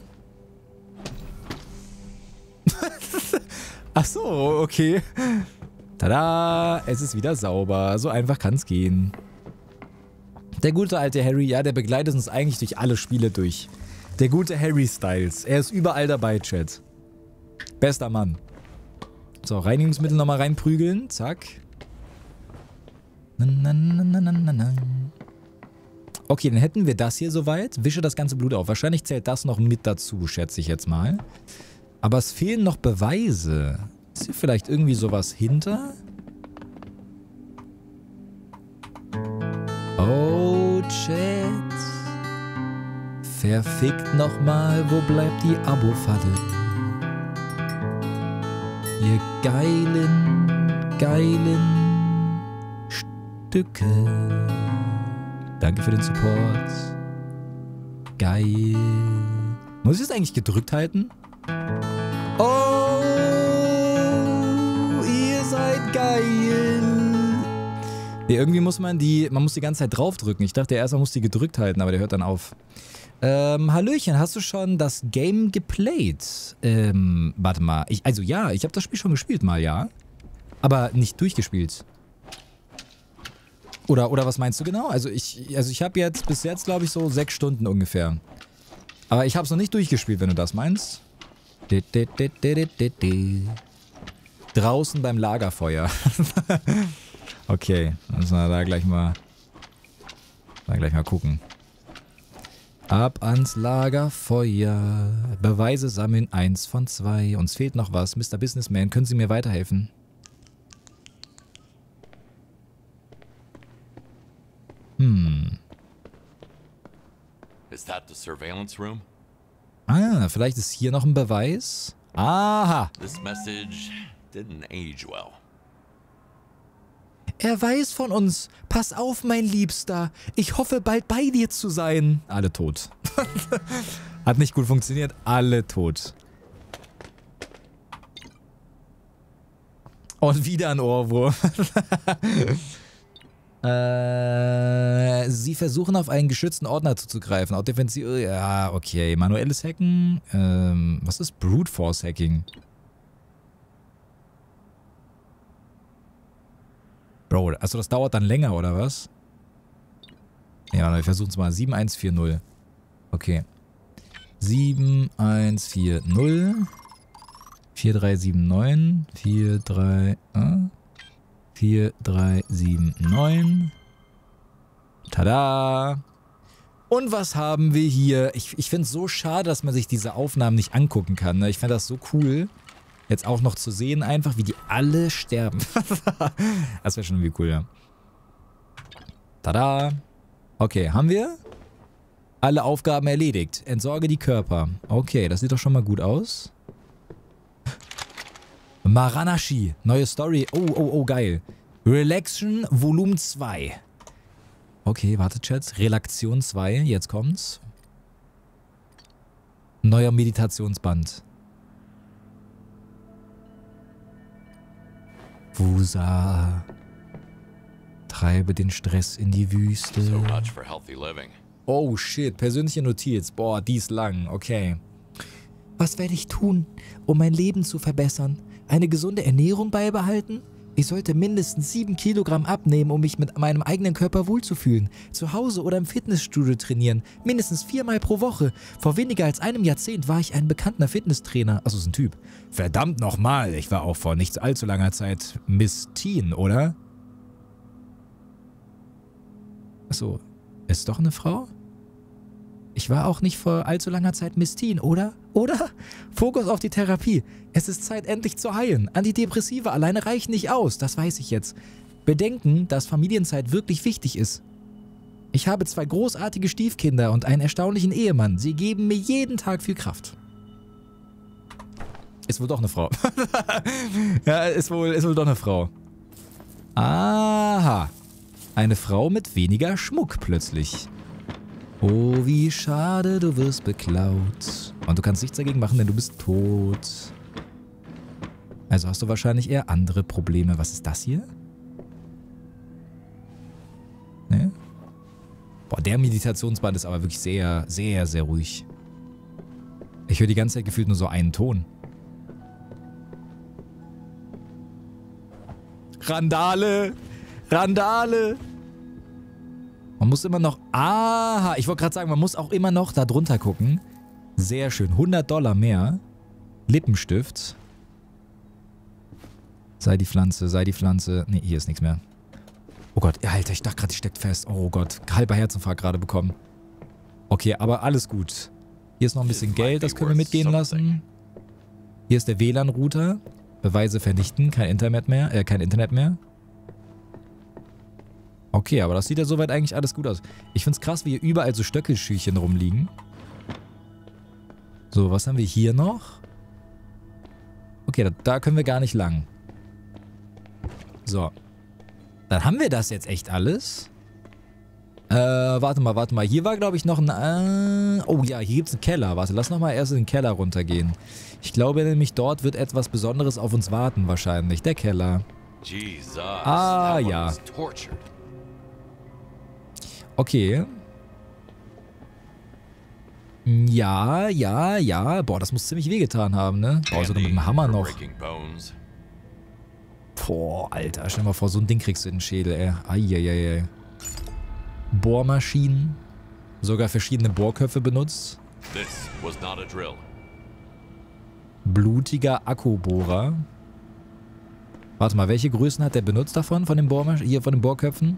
Ach so, okay. Tada, es ist wieder sauber. So einfach kann es gehen. Der gute alte Harry, ja, der begleitet uns eigentlich durch alle Spiele durch. Der gute Harry Styles. Er ist überall dabei, Chat. Bester Mann. So, Reinigungsmittel nochmal reinprügeln. Zack. Na, na, na, na, na, na. Okay, dann hätten wir das hier soweit. Wische das ganze Blut auf. Wahrscheinlich zählt das noch mit dazu, schätze ich jetzt mal. Aber es fehlen noch Beweise. Ist hier vielleicht irgendwie sowas hinter? Oh, Chat. Verfickt nochmal, wo bleibt die Abo-Falle? Ihr geilen, geilen Stücke. Danke für den Support. Geil. Muss ich das eigentlich gedrückt halten? Oh, ihr seid geil. Nee, irgendwie muss man die, man muss die ganze Zeit draufdrücken. Ich dachte erst, man muss die gedrückt halten, aber der hört dann auf. Ähm, Hallöchen, hast du schon das Game geplayt? Ähm, warte mal. Ich, also ja, ich habe das Spiel schon gespielt mal, ja. Aber nicht durchgespielt. Oder, oder was meinst du genau? Also ich, also ich habe jetzt bis jetzt, glaube ich, so sechs Stunden ungefähr. Aber ich habe es noch nicht durchgespielt, wenn du das meinst. De, de, de, de, de, de, de. Draußen beim Lagerfeuer. Okay, müssen wir da gleich mal, da gleich mal gucken. Ab ans Lagerfeuer. Beweise sammeln, eins von zwei. Uns fehlt noch was. Mister Businessman, können Sie mir weiterhelfen? Hm. Is that the surveillance room? Ah, vielleicht ist hier noch ein Beweis. Aha. This message didn't age well. Er weiß von uns. Pass auf, mein Liebster. Ich hoffe, bald bei dir zu sein. Alle tot. Hat nicht gut funktioniert. Alle tot. Und wieder ein Ohrwurm. äh, sie versuchen auf einen geschützten Ordner zuzugreifen. Auch defensiv. Ja, okay. Manuelles Hacken. Ähm, was ist Brute Force Hacking? Bro, also das dauert dann länger, oder was? Ja, wir versuchen es mal. sieben eins vier null. Okay. sieben eins vier null. vier drei sieben neun. vier drei... Äh, vier drei sieben neun. Tada! Und was haben wir hier? Ich, ich finde es so schade, dass man sich diese Aufnahmen nicht angucken kann. Ne? Ich fände das so cool, jetzt auch noch zu sehen, einfach wie die alle sterben. Das wäre schon irgendwie cool, ja. Tada! Okay, haben wir alle Aufgaben erledigt. Entsorge die Körper. Okay, das sieht doch schon mal gut aus. Maranashi, neue Story. Oh, oh, oh, geil. Relaxion Volumen zwei. Okay, warte, Chat. Relaktion zwei, jetzt kommt's. Neuer Meditationsband. Wusa. Treibe den Stress in die Wüste. So much for healthy living. Oh shit, persönliche Notiz. Boah, die ist lang. Okay. Was werde ich tun, um mein Leben zu verbessern? Eine gesunde Ernährung beibehalten? Ich sollte mindestens sieben Kilogramm abnehmen, um mich mit meinem eigenen Körper wohlzufühlen. Zu Hause oder im Fitnessstudio trainieren. Mindestens viermal pro Woche. Vor weniger als einem Jahrzehnt war ich ein bekannter Fitnesstrainer. Also ist ein Typ. Verdammt nochmal, ich war auch vor nicht allzu langer Zeit Miss Teen, oder? Achso, ist doch eine Frau? Ich war auch nicht vor allzu langer Zeit Miss Teen, oder? Oder? Fokus auf die Therapie. Es ist Zeit, endlich zu heilen. Antidepressiva alleine reichen nicht aus, das weiß ich jetzt. Bedenken, dass Familienzeit wirklich wichtig ist. Ich habe zwei großartige Stiefkinder und einen erstaunlichen Ehemann. Sie geben mir jeden Tag viel Kraft. Ist wohl doch eine Frau. Ja, ist wohl, ist wohl doch eine Frau. Aha. Eine Frau mit weniger Schmuck plötzlich. Oh, wie schade, du wirst beklaut. Und du kannst nichts dagegen machen, denn du bist tot. Also hast du wahrscheinlich eher andere Probleme. Was ist das hier? Ne? Boah, der Meditationsband ist aber wirklich sehr, sehr, sehr ruhig. Ich höre die ganze Zeit gefühlt nur so einen Ton. Randale! Randale! Man muss immer noch... Aha, ich wollte gerade sagen, man muss auch immer noch da drunter gucken. Sehr schön. hundert Dollar mehr. Lippenstift. Sei die Pflanze, sei die Pflanze. Ne, hier ist nichts mehr. Oh Gott, Alter, ich dachte gerade, die steckt fest. Oh Gott, halber Herzinfarkt gerade bekommen. Okay, aber alles gut. Hier ist noch ein bisschen Geld, das können wir mitgehen lassen. Hier ist der W L A N-Router. Beweise vernichten, kein Internet mehr, äh, kein Internet mehr. Okay, aber das sieht ja soweit eigentlich alles gut aus. Ich find's krass, wie hier überall so Stöckelschüchchen rumliegen. So, was haben wir hier noch? Okay, da, da können wir gar nicht lang. So. Dann haben wir das jetzt echt alles. Äh, warte mal, warte mal. Hier war, glaube ich, noch ein... Äh, oh ja, hier gibt's einen Keller. Warte, lass nochmal erst in den Keller runtergehen. Ich glaube nämlich, dort wird etwas Besonderes auf uns warten wahrscheinlich. Der Keller. Jesus, Ah, ja. Okay. Ja, ja, ja. Boah, das muss ziemlich wehgetan haben, ne? Boah, so mit dem Hammer noch. Boah, Alter. Stell dir mal vor, so ein Ding kriegst du in den Schädel, ey. Eieiei. Bohrmaschinen. Sogar verschiedene Bohrköpfe benutzt. Blutiger Akkubohrer. Warte mal, welche Größen hat der benutzt davon? Von den Bohrmasch- hier von den Bohrköpfen?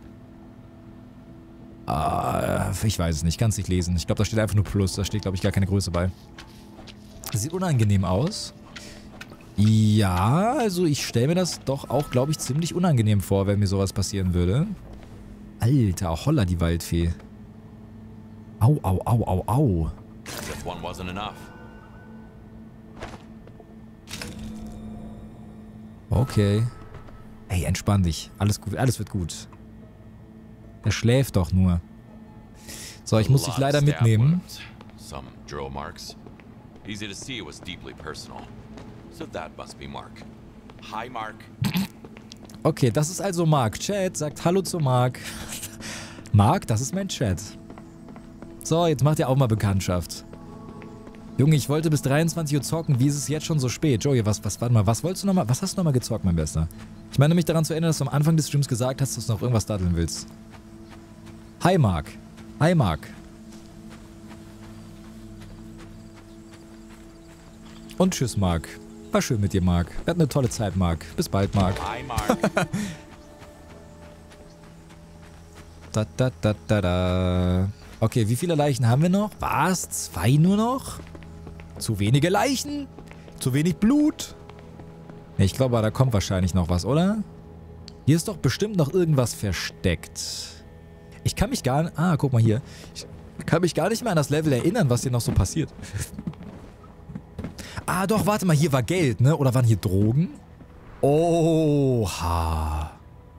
Ah, ich weiß es nicht. Kann es nicht lesen. Ich glaube, da steht einfach nur Plus. Da steht, glaube ich, gar keine Größe bei. Sieht unangenehm aus. Ja, also ich stelle mir das doch auch, glaube ich, ziemlich unangenehm vor, wenn mir sowas passieren würde. Alter, holla die Waldfee. Au, au, au, au, au. Okay. Ey, entspann dich. Alles gut, alles wird gut. Er schläft doch nur. So, ich muss dich leider mitnehmen. Okay, das ist also Mark. Chat sagt Hallo zu Mark. Mark, das ist mein Chat. So, jetzt macht ihr auch mal Bekanntschaft. Junge, ich wollte bis dreiundzwanzig Uhr zocken. Wie ist es jetzt schon so spät? Joey, was, was, warte mal, was wolltest du nochmal, was hast du nochmal gezockt, mein Bester? Ich meine mich daran zu erinnern, dass du am Anfang des Streams gesagt hast, dass du noch irgendwas daddeln willst. Hi, Mark. Hi, Mark. Und tschüss, Mark. War schön mit dir, Mark. Wir hatten eine tolle Zeit, Mark. Bis bald, Mark. Hi, Mark. da, da, da, da, da. Okay, wie viele Leichen haben wir noch? Was? Zwei nur noch? Zu wenige Leichen? Zu wenig Blut? Ich glaube, da kommt wahrscheinlich noch was, oder? Hier ist doch bestimmt noch irgendwas versteckt. Ich kann mich gar nicht... Ah, guck mal hier. Ich kann mich gar nicht mehr an das Level erinnern, was hier noch so passiert. Ah, doch, warte mal. Hier war Geld, ne? Oder waren hier Drogen? Oha.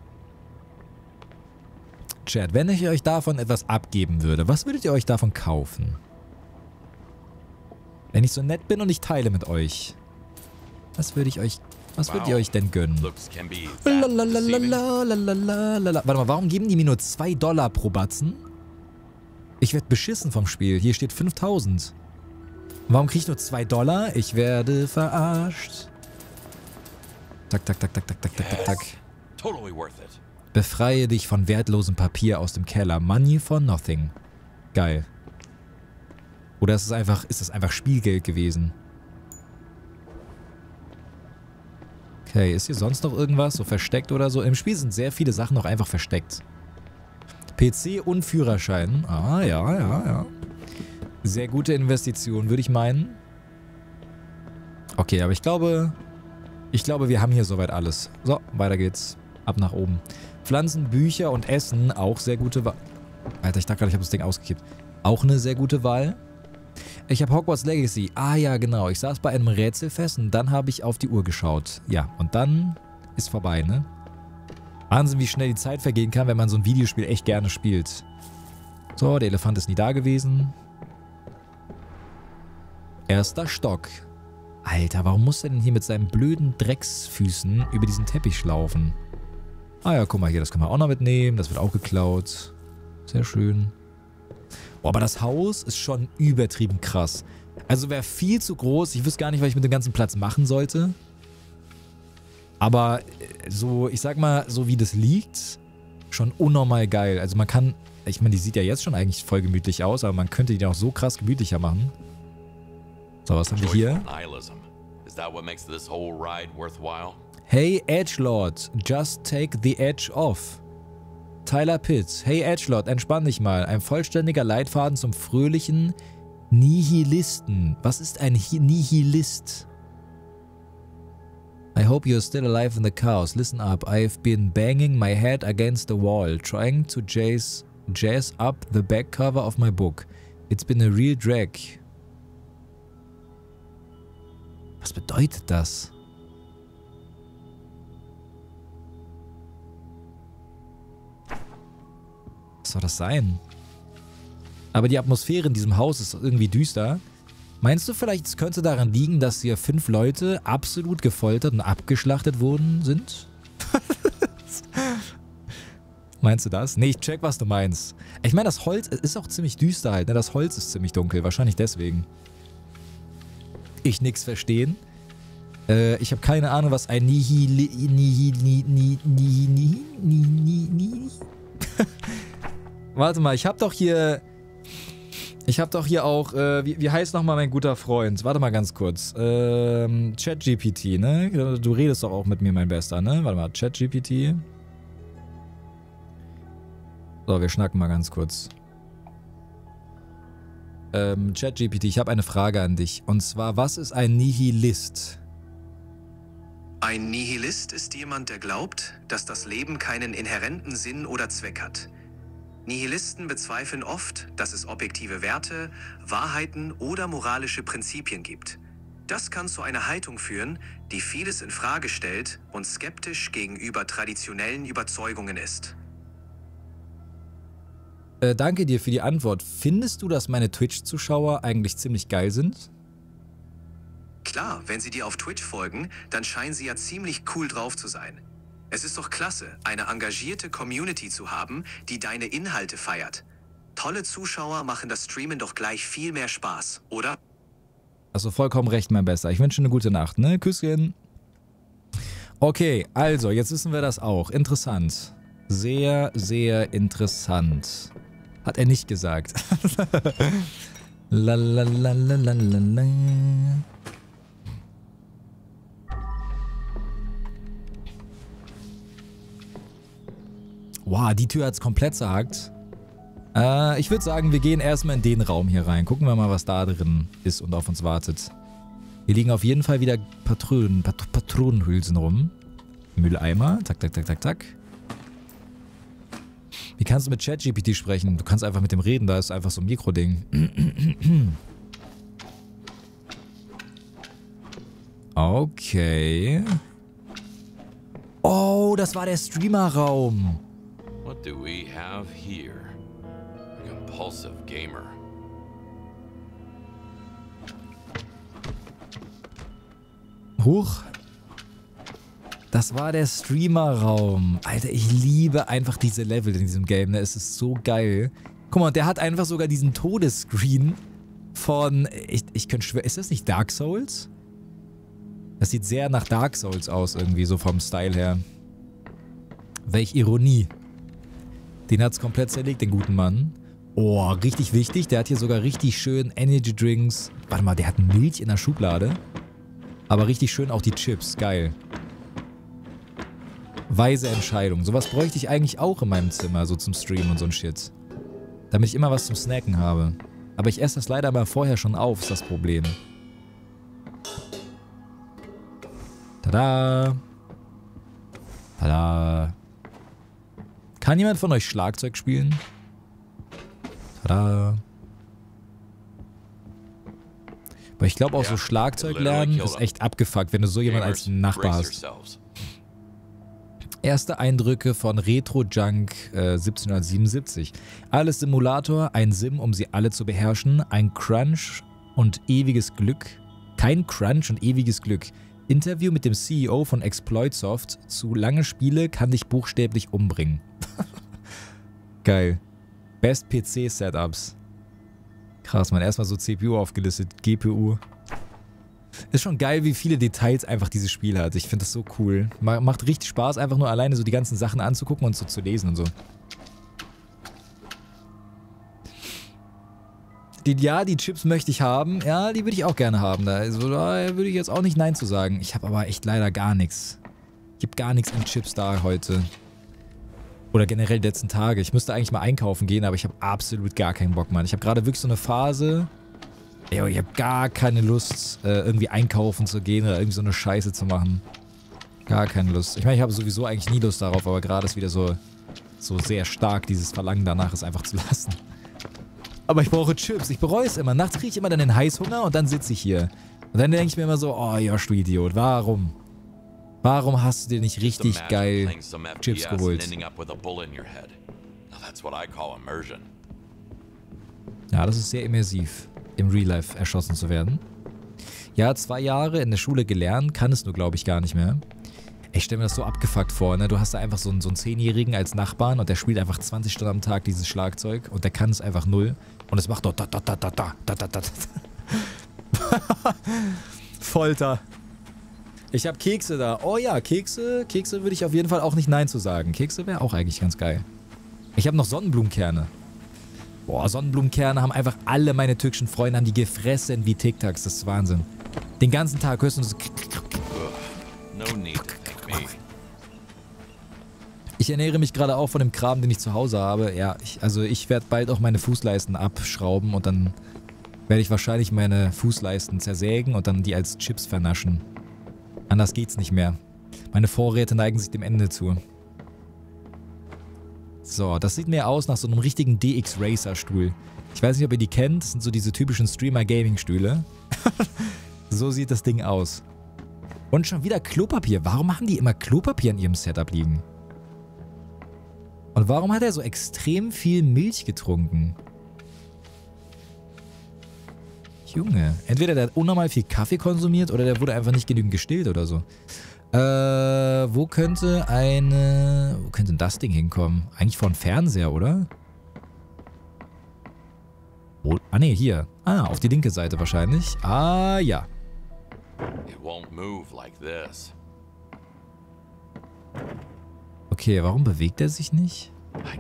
Chat, wenn ich euch davon etwas abgeben würde, was würdet ihr euch davon kaufen? Wenn ich so nett bin und ich teile mit euch. Was würde ich euch... Was würdet ihr euch denn gönnen? Lalalala. Warte mal, warum geben die mir nur zwei Dollar pro Batzen? Ich werde beschissen vom Spiel. Hier steht fünftausend. Warum kriege ich nur zwei Dollar? Ich werde verarscht. Tak, tak, tak, tak, tak, tak, tak, tak, tak. Befreie dich von wertlosem Papier aus dem Keller. Money for nothing. Geil. Oder ist es einfach, ist es einfach Spielgeld gewesen? Okay, ist hier sonst noch irgendwas so versteckt oder so? Im Spiel sind sehr viele Sachen noch einfach versteckt. P C und Führerschein. Ah, ja, ja, ja. Sehr gute Investition, würde ich meinen. Okay, aber ich glaube... Ich glaube, wir haben hier soweit alles. So, weiter geht's. Ab nach oben. Pflanzen, Bücher und Essen, auch sehr gute Wahl. Alter, ich dachte gerade, ich habe das Ding ausgekippt. Auch eine sehr gute Wahl. Ich habe Hogwarts Legacy. Ah ja, genau. Ich saß bei einem Rätsel fest und dann habe ich auf die Uhr geschaut. Ja, und dann ist vorbei, ne? Wahnsinn, wie schnell die Zeit vergehen kann, wenn man so ein Videospiel echt gerne spielt. So, der Elefant ist nie da gewesen. Erster Stock. Alter, warum muss er denn hier mit seinen blöden Drecksfüßen über diesen Teppich laufen? Ah ja, guck mal hier, das können wir auch noch mitnehmen. Das wird auch geklaut. Sehr schön. Boah, aber das Haus ist schon übertrieben krass. Also wäre viel zu groß. Ich wüsste gar nicht, was ich mit dem ganzen Platz machen sollte. Aber so, ich sag mal, so wie das liegt, schon unnormal geil. Also man kann, ich meine, die sieht ja jetzt schon eigentlich voll gemütlich aus, aber man könnte die auch so krass gemütlicher machen. So, was haben wir hier? Hey Edgelord, just take the edge off. Tyler Pitts, hey Edgelord, entspann dich mal. Ein vollständiger Leitfaden zum fröhlichen Nihilisten. Was ist ein Nihilist? I hope you're still alive in the chaos. Listen up. I've been banging my head against the wall, trying to jazz, jazz up the back cover of my book. It's been a real drag. Was bedeutet das? Was soll das sein? Aber die Atmosphäre in diesem Haus ist irgendwie düster. Meinst du vielleicht, es könnte daran liegen, dass hier fünf Leute absolut gefoltert und abgeschlachtet worden sind? Meinst du das? Nee, ich check, was du meinst. Ich meine, das Holz ist auch ziemlich düster halt, ne? Das Holz ist ziemlich dunkel, wahrscheinlich deswegen. Ich nix verstehen. Äh, ich habe keine Ahnung, was ein Nihil... Nihil... Nihil... Nihil... Nihil... Warte mal, ich habe doch hier... Ich habe doch hier auch, äh, wie, wie heißt nochmal mein guter Freund? Warte mal ganz kurz. Ähm, ChatGPT, ne? Du redest doch auch mit mir, mein Bester, ne? Warte mal, ChatGPT. So, wir schnacken mal ganz kurz. Ähm, ChatGPT, ich habe eine Frage an dich. Und zwar, was ist ein Nihilist? Ein Nihilist ist jemand, der glaubt, dass das Leben keinen inhärenten Sinn oder Zweck hat. Nihilisten bezweifeln oft, dass es objektive Werte, Wahrheiten oder moralische Prinzipien gibt. Das kann zu einer Haltung führen, die vieles in Frage stellt und skeptisch gegenüber traditionellen Überzeugungen ist. Äh, danke dir für die Antwort. Findest du, dass meine Twitch-Zuschauer eigentlich ziemlich geil sind? Klar, wenn sie dir auf Twitch folgen, dann scheinen sie ja ziemlich cool drauf zu sein. Es ist doch klasse, eine engagierte Community zu haben, die deine Inhalte feiert. Tolle Zuschauer machen das Streamen doch gleich viel mehr Spaß, oder? Also vollkommen recht, mein Bester. Ich wünsche eine gute Nacht, ne? Küsschen. Okay, also, jetzt wissen wir das auch. Interessant. Sehr, sehr interessant. Hat er nicht gesagt. Lalalalalalala. Wow, die Tür hat es komplett zerhackt. Äh, ich würde sagen, wir gehen erstmal in den Raum hier rein. Gucken wir mal, was da drin ist und auf uns wartet. Hier liegen auf jeden Fall wieder Patronen, Pat Patronenhülsen rum. Mülleimer. Tak, tak, tak, tak, tak. Wie kannst du mit ChatGPT sprechen? Du kannst einfach mit dem reden, da ist einfach so ein Mikroding. Okay. Oh, das war der Streamer-Raum. What do we have here? Compulsive gamer. Huch. Das war der Streamer-Raum. Alter, ich liebe einfach diese Level in diesem Game. Ne? Es ist so geil. Guck mal, der hat einfach sogar diesen Todesscreen von... Ich, ich könnte schwören... Ist das nicht Dark Souls? Das sieht sehr nach Dark Souls aus irgendwie, so vom Style her. Welch Ironie. Den hat's komplett zerlegt, den guten Mann. Oh, richtig wichtig. Der hat hier sogar richtig schön Energy Drinks. Warte mal, der hat Milch in der Schublade. Aber richtig schön auch die Chips. Geil. Weise Entscheidung. Sowas bräuchte ich eigentlich auch in meinem Zimmer, so zum Streamen und so ein Shit. Damit ich immer was zum Snacken habe. Aber ich esse das leider mal vorher schon auf, ist das Problem. Tada! Tada! Kann jemand von euch Schlagzeug spielen? Tada! Aber ich glaube auch so Schlagzeug lernen ist echt abgefuckt, wenn du so jemanden als Nachbar hast. Erste Eindrücke von Retro Junk äh, siebzehnhundertsiebenundsiebzig. Alles Simulator, ein Sim, um sie alle zu beherrschen, ein Crunch und ewiges Glück. Kein Crunch und ewiges Glück. Interview mit dem C E O von Exploitsoft. Zu lange Spiele kann dich buchstäblich umbringen. Geil. Best P C-Setups. Krass, man. Erstmal so C P U aufgelistet, G P U. Ist schon geil, wie viele Details einfach dieses Spiel hat. Ich finde das so cool. Macht richtig Spaß, einfach nur alleine so die ganzen Sachen anzugucken und so zu lesen und so. Die, ja, die Chips möchte ich haben. Ja, die würde ich auch gerne haben. Da, also, da würde ich jetzt auch nicht Nein zu sagen. Ich habe aber echt leider gar nichts. Ich habe gar nichts an Chips da heute. Oder generell die letzten Tage. Ich müsste eigentlich mal einkaufen gehen, aber ich habe absolut gar keinen Bock, Mann. Ich habe gerade wirklich so eine Phase... Ey, ich habe gar keine Lust, äh, irgendwie einkaufen zu gehen oder irgendwie so eine Scheiße zu machen. Gar keine Lust. Ich meine, ich habe sowieso eigentlich nie Lust darauf, aber gerade ist wieder so, so sehr stark dieses Verlangen danach, es einfach zu lassen. Aber ich brauche Chips. Ich bereue es immer. Nachts kriege ich immer dann den Heißhunger und dann sitze ich hier. Und dann denke ich mir immer so, oh Josh, du Idiot, warum? Warum hast du dir nicht richtig geil Chips geholt? Ja, das ist sehr immersiv, im Real Life erschossen zu werden. Ja, zwei Jahre in der Schule gelernt, kann es nur, glaube ich, gar nicht mehr. Ich stelle mir das so abgefuckt vor, ne? Du hast da einfach so einen, so einen Zehnjährigen als Nachbarn und der spielt einfach zwanzig Stunden am Tag dieses Schlagzeug und der kann es einfach null. Und es macht doch da da da da da da da da. Folter. Ich habe Kekse da. Oh ja, Kekse. Kekse würde ich auf jeden Fall auch nicht Nein zu sagen. Kekse wäre auch eigentlich ganz geil. Ich habe noch Sonnenblumenkerne. Boah, Sonnenblumenkerne haben einfach alle meine türkischen Freunde, haben die gefressen wie Tic Tacs. Das ist Wahnsinn. Den ganzen Tag hörst du so... Ich ernähre mich gerade auch von dem Kram, den ich zu Hause habe. Ja, ich, also ich werde bald auch meine Fußleisten abschrauben und dann werde ich wahrscheinlich meine Fußleisten zersägen und dann die als Chips vernaschen. Anders geht's nicht mehr. Meine Vorräte neigen sich dem Ende zu. So, das sieht mehr aus nach so einem richtigen D X Racer Stuhl. Ich weiß nicht, ob ihr die kennt. Das sind so diese typischen Streamer-Gaming-Stühle. So sieht das Ding aus. Und schon wieder Klopapier. Warum haben die immer Klopapier in ihrem Setup liegen? Und warum hat er so extrem viel Milch getrunken? Junge, entweder der hat unnormal viel Kaffee konsumiert oder der wurde einfach nicht genügend gestillt oder so. Äh, wo könnte eine... Wo könnte denn das Ding hinkommen? Eigentlich vor dem Fernseher, oder? Oh, ah, ne, hier. Ah, auf die linke Seite wahrscheinlich. Ah, ja. Okay, warum bewegt er sich nicht?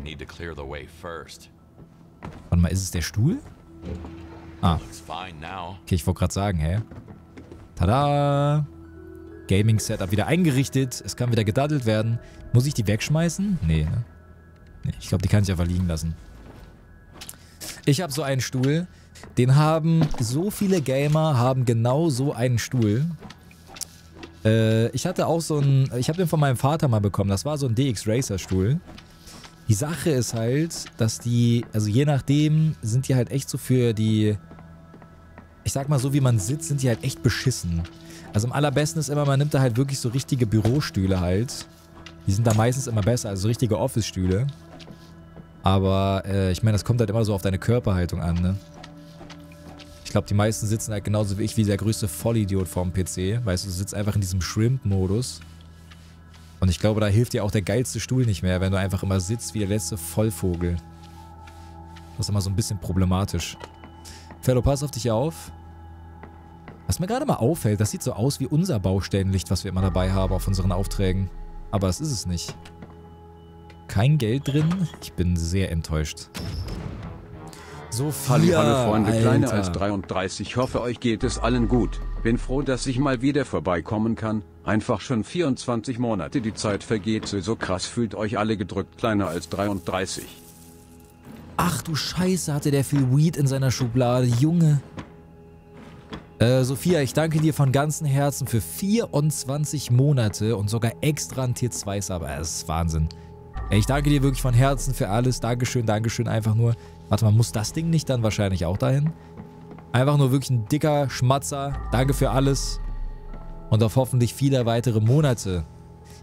Warte mal, ist es der Stuhl? Ah. Okay, ich wollte gerade sagen, hä? Tada! Gaming-Setup wieder eingerichtet. Es kann wieder gedaddelt werden. Muss ich die wegschmeißen? Nee, ne? Nee, ich glaube, die kann ich einfach liegen lassen. Ich habe so einen Stuhl. Den haben so viele Gamer, haben genau so einen Stuhl. Äh, ich hatte auch so einen... Ich habe den von meinem Vater mal bekommen. Das war so ein D X Racer Stuhl. Die Sache ist halt, dass die... Also je nachdem sind die halt echt so für die... Ich sag mal, so wie man sitzt, sind die halt echt beschissen. Also am allerbesten ist immer, man nimmt da halt wirklich so richtige Bürostühle halt. Die sind da meistens immer besser, also so richtige Office-Stühle. Aber äh, ich meine, das kommt halt immer so auf deine Körperhaltung an, ne? Ich glaube, die meisten sitzen halt genauso wie ich, wie der größte Vollidiot vorm P C. Weißt du, du sitzt einfach in diesem Shrimp-Modus. Und ich glaube, da hilft dir auch der geilste Stuhl nicht mehr, wenn du einfach immer sitzt wie der letzte Vollvogel. Das ist immer so ein bisschen problematisch. Fellow, pass auf dich auf. Was mir gerade mal auffällt, das sieht so aus wie unser Baustellenlicht, was wir immer dabei haben auf unseren Aufträgen. Aber es ist es nicht. Kein Geld drin? Ich bin sehr enttäuscht. Sophia, Halli, hallo Freunde, Alter. kleiner als dreiunddreißig. Hoffe, euch geht es allen gut. Bin froh, dass ich mal wieder vorbeikommen kann. Einfach schon vierundzwanzig Monate, die Zeit vergeht so, so krass. Fühlt euch alle gedrückt, kleiner als dreiunddreißig. Ach du Scheiße, hatte der viel Weed in seiner Schublade, Junge. Äh, Sophia, ich danke dir von ganzem Herzen für vierundzwanzig Monate und sogar extra ein Tier zwei Sub. Das ist Wahnsinn. Ey, ich danke dir wirklich von Herzen für alles. Dankeschön, Dankeschön, einfach nur. Warte mal, muss das Ding nicht dann wahrscheinlich auch dahin? Einfach nur wirklich ein dicker Schmatzer. Danke für alles. Und auf hoffentlich viele weitere Monate.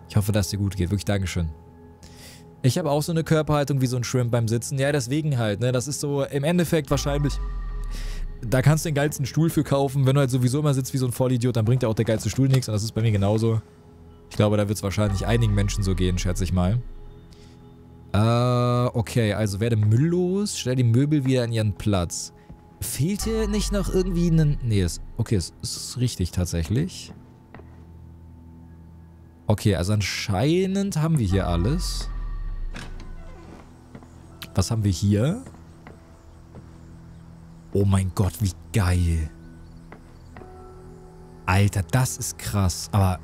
Ich hoffe, dass es dir gut geht. Wirklich Dankeschön. Ich habe auch so eine Körperhaltung wie so ein Shrimp beim Sitzen. Ja, deswegen halt, ne? Das ist so im Endeffekt wahrscheinlich... Da kannst du den geilsten Stuhl für kaufen. Wenn du halt sowieso immer sitzt wie so ein Vollidiot, dann bringt dir auch der geilste Stuhl nichts. Und das ist bei mir genauso. Ich glaube, da wird es wahrscheinlich einigen Menschen so gehen, schätze ich mal. Äh, okay, also werde Müll los. Stell die Möbel wieder an ihren Platz. Fehlt hier nicht noch irgendwie ein... Nee, ist, okay, es ist richtig tatsächlich. Okay, also anscheinend haben wir hier alles. Was haben wir hier? Oh mein Gott, wie geil. Alter, das ist krass. Aber...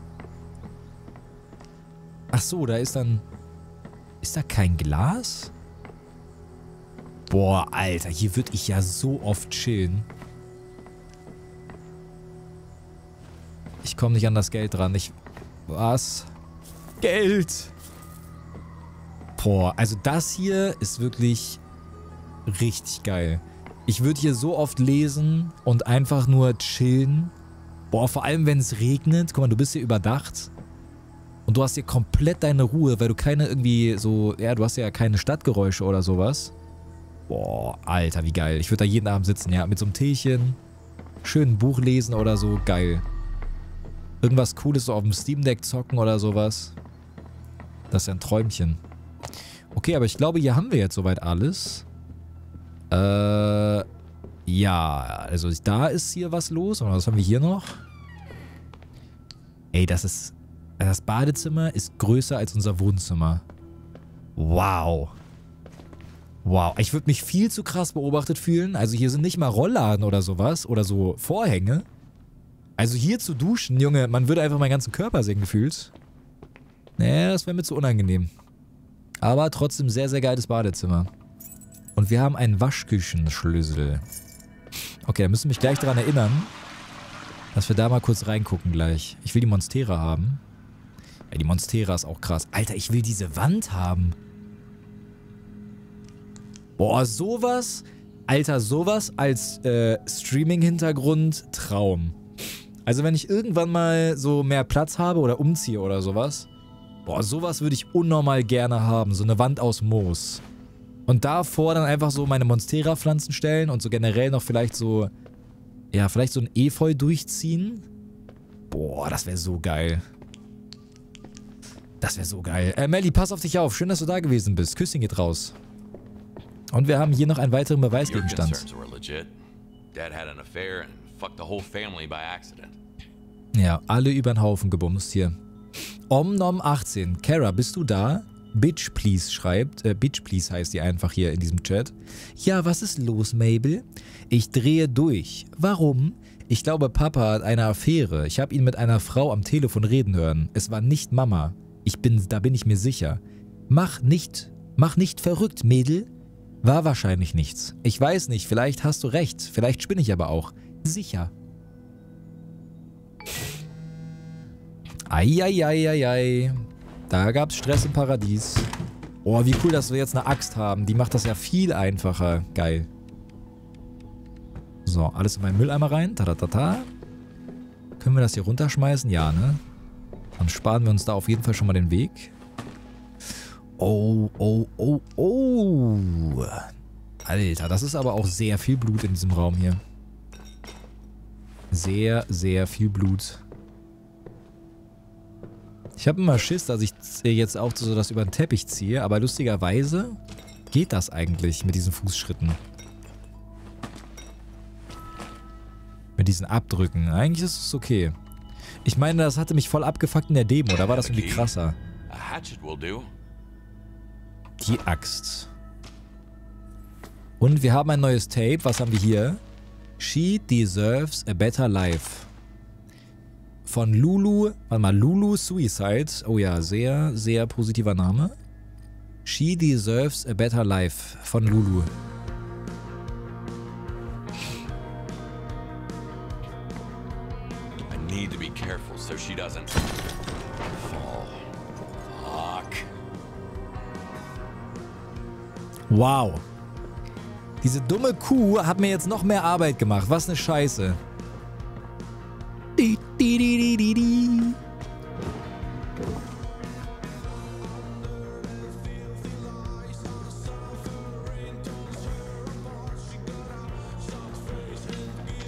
Ach so, da ist dann... Ist da kein Glas? Boah, Alter, hier würde ich ja so oft chillen. Ich komme nicht an das Geld dran. Ich... Was? Geld! Boah, also das hier ist wirklich richtig geil. Ich würde hier so oft lesen und einfach nur chillen. Boah, vor allem wenn es regnet. Guck mal, du bist hier überdacht. Und du hast hier komplett deine Ruhe, weil du keine irgendwie so... Ja, du hast ja keine Stadtgeräusche oder sowas. Boah, Alter, wie geil. Ich würde da jeden Abend sitzen, ja. Mit so einem Teechen. Schön ein Buch lesen oder so. Geil. Irgendwas Cooles so auf dem Steam Deck zocken oder sowas. Das ist ja ein Träumchen. Okay, aber ich glaube, hier haben wir jetzt soweit alles. Äh, ja, also da ist hier was los. Und was haben wir hier noch? Ey, das ist... Das Badezimmer ist größer als unser Wohnzimmer. Wow. Wow. Ich würde mich viel zu krass beobachtet fühlen. Also hier sind nicht mal Rollladen oder sowas. Oder so Vorhänge. Also hier zu duschen, Junge, man würde einfach meinen ganzen Körper sehen gefühlt. Nee, das wäre mir zu unangenehm. Aber trotzdem sehr, sehr geiles Badezimmer. Und wir haben einen Waschküchenschlüssel. Okay, da müssen wir mich gleich daran erinnern, dass wir da mal kurz reingucken gleich. Ich will die Monstera haben. Ja, die Monstera ist auch krass. Alter, ich will diese Wand haben. Boah, sowas. Alter, sowas als äh, Streaming-Hintergrund Traum. Also wenn ich irgendwann mal so mehr Platz habe oder umziehe oder sowas. Boah, sowas würde ich unnormal gerne haben. So eine Wand aus Moos. Und davor dann einfach so meine Monstera-Pflanzen stellen und so generell noch vielleicht so... Ja, vielleicht so ein Efeu durchziehen. Boah, das wäre so geil. Das wäre so geil. Äh, Melly, pass auf dich auf. Schön, dass du da gewesen bist. Küsschen geht raus. Und wir haben hier noch einen weiteren Beweisgegenstand. Ja, alle über den Haufen gebumst hier. Omnom achtzehn. Kara, bist du da? Bitch Please schreibt. Äh, Bitch Please heißt die einfach hier in diesem Chat. Ja, was ist los, Mabel? Ich drehe durch. Warum? Ich glaube, Papa hat eine Affäre. Ich habe ihn mit einer Frau am Telefon reden hören. Es war nicht Mama. Ich bin, da bin ich mir sicher. Mach nicht, mach nicht verrückt, Mädel. War wahrscheinlich nichts. Ich weiß nicht, vielleicht hast du recht. Vielleicht spinne ich aber auch. Sicher. Eieieiei. Da gab's Stress im Paradies. Oh, wie cool, dass wir jetzt eine Axt haben. Die macht das ja viel einfacher. Geil. So, alles in meinen Mülleimer rein. Ta-ta-ta-ta. Können wir das hier runterschmeißen? Ja, ne? Dann sparen wir uns da auf jeden Fall schon mal den Weg. Oh, oh, oh, oh. Alter, das ist aber auch sehr viel Blut in diesem Raum hier. Sehr, sehr viel Blut. Ich habe immer Schiss, dass ich jetzt auch so das über den Teppich ziehe, aber lustigerweise geht das eigentlich mit diesen Fußschritten. Mit diesen Abdrücken. Eigentlich ist es okay. Ich meine, das hatte mich voll abgefuckt in der Demo, da war das irgendwie krasser. Die Axt. Und wir haben ein neues Tape. Was haben wir hier? She deserves a better life. Von Lulu, warte mal, Lulu Suicide. Oh ja, sehr, sehr positiver Name. She deserves a better life von Lulu. I need to be careful so she doesn't fall. Fuck. Wow. Diese dumme Kuh hat mir jetzt noch mehr Arbeit gemacht. Was eine Scheiße.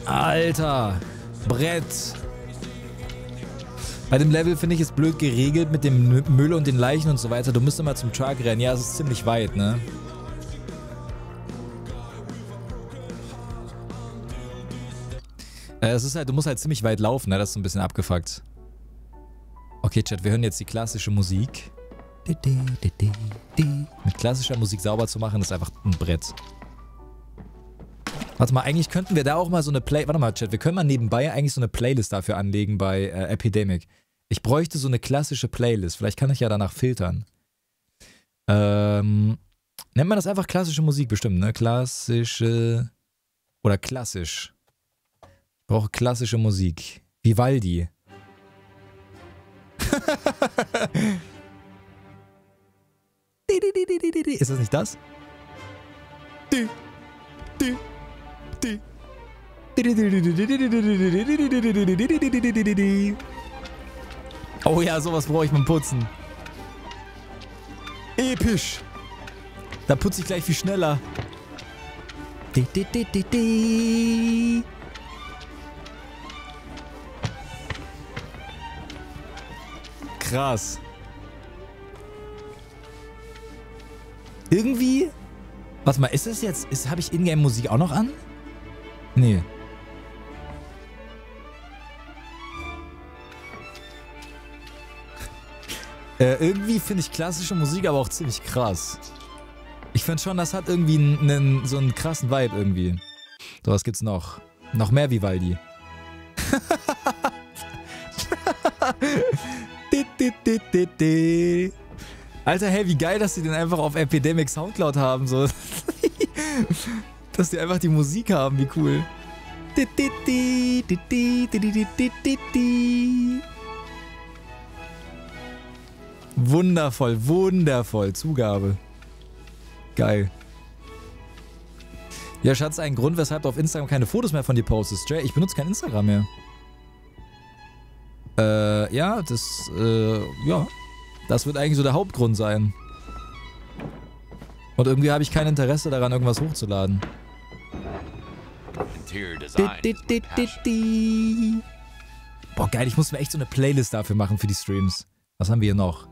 Alter. Brett. Bei dem Level finde ich es blöd geregelt mit dem Müll und den Leichen und so weiter. Du musst immer zum Truck rennen. Ja, es ist ziemlich weit, ne? Äh, es ist halt, du musst halt ziemlich weit laufen, ne? Das ist so ein bisschen abgefuckt. Okay, Chat, wir hören jetzt die klassische Musik. Mit klassischer Musik sauber zu machen, ist einfach ein Brett. Warte mal, eigentlich könnten wir da auch mal so eine Play... Warte mal, Chat, wir können mal nebenbei eigentlich so eine Playlist dafür anlegen bei äh, Epidemic. Ich bräuchte so eine klassische Playlist. Vielleicht kann ich ja danach filtern. Ähm... Nennt man das einfach klassische Musik bestimmt, ne? Klassische... Oder klassisch. Ich brauche klassische Musik. Vivaldi. Ist das nicht das? Oh ja, sowas brauche ich beim Putzen. Episch. Da putze ich gleich viel schneller. Krass. Irgendwie... Warte mal, ist das jetzt... Ist, habe ich Ingame-Musik auch noch an? Nee. äh, irgendwie finde ich klassische Musik aber auch ziemlich krass. Ich finde schon, das hat irgendwie einen, so einen krassen Vibe irgendwie. So, was gibt's noch? Noch mehr Vivaldi. Alter, hey, wie geil, dass sie den einfach auf Epidemic Soundcloud haben, so. Dass die einfach die Musik haben, wie cool. Wundervoll, wundervoll. Zugabe. Geil. Ja, Schatz, ein Grund, weshalb du auf Instagram keine Fotos mehr von dir postest. Jay, ich benutze kein Instagram mehr. Äh, ja, das, äh, ja. Das wird eigentlich so der Hauptgrund sein. Und irgendwie habe ich kein Interesse daran, irgendwas hochzuladen. Boah, geil, ich muss mir echt so eine Playlist dafür machen für die Streams. Was haben wir hier noch?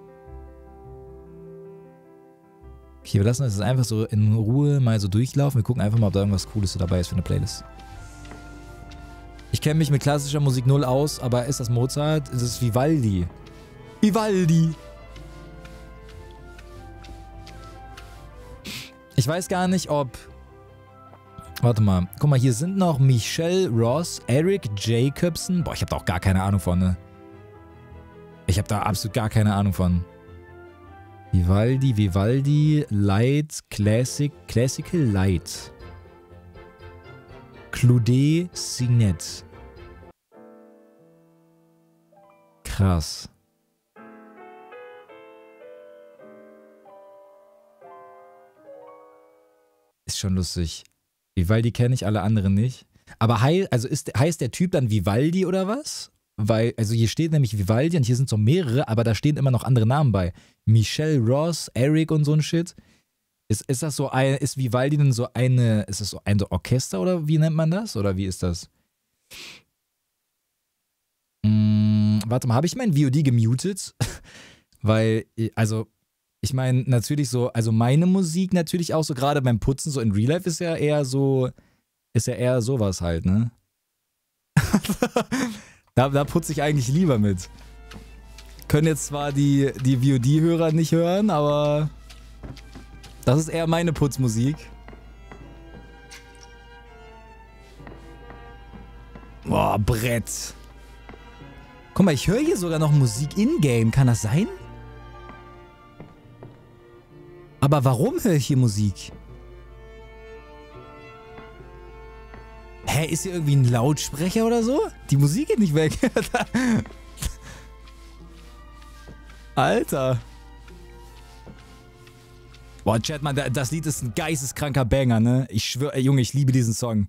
Okay, wir lassen das jetzt einfach so in Ruhe mal so durchlaufen. Wir gucken einfach mal, ob da irgendwas Cooles so dabei ist für eine Playlist. Ich kenne mich mit klassischer Musik null aus, aber ist das Mozart? Ist es Vivaldi? Vivaldi! Ich weiß gar nicht, ob... Warte mal. Guck mal, hier sind noch Michelle Ross, Eric Jacobson. Boah, ich habe da auch gar keine Ahnung von, ne? Ich habe da absolut gar keine Ahnung von. Vivaldi, Vivaldi, Light, Classic, Classical Light. Claude Signet. Krass. Ist schon lustig. Vivaldi kenne ich, alle anderen nicht. Aber hei also ist, heißt der Typ dann Vivaldi oder was? Weil, also hier steht nämlich Vivaldi und hier sind so mehrere, aber da stehen immer noch andere Namen bei. Michelle Ross, Eric und so ein Shit. Ist, ist das so ein, ist Vivaldi denn so eine, ist das so ein Orchester oder wie nennt man das? Oder wie ist das? Hm, warte mal, habe ich mein V O D gemutet? Weil, also, ich meine, natürlich so, also meine Musik natürlich auch so, gerade beim Putzen, so in Real Life ist ja eher so, ist ja eher sowas halt, ne? da, da putze ich eigentlich lieber mit. Können jetzt zwar die, die V O D-Hörer nicht hören, aber das ist eher meine Putzmusik. Boah, Brett. Guck mal, ich höre hier sogar noch Musik in-game. Kann das sein? Aber warum höre ich hier Musik? Hä, ist hier irgendwie ein Lautsprecher oder so? Die Musik geht nicht weg. Alter. Boah, Chat, Mann, das Lied ist ein geisteskranker Banger, ne? Ich schwöre, Junge, ich liebe diesen Song.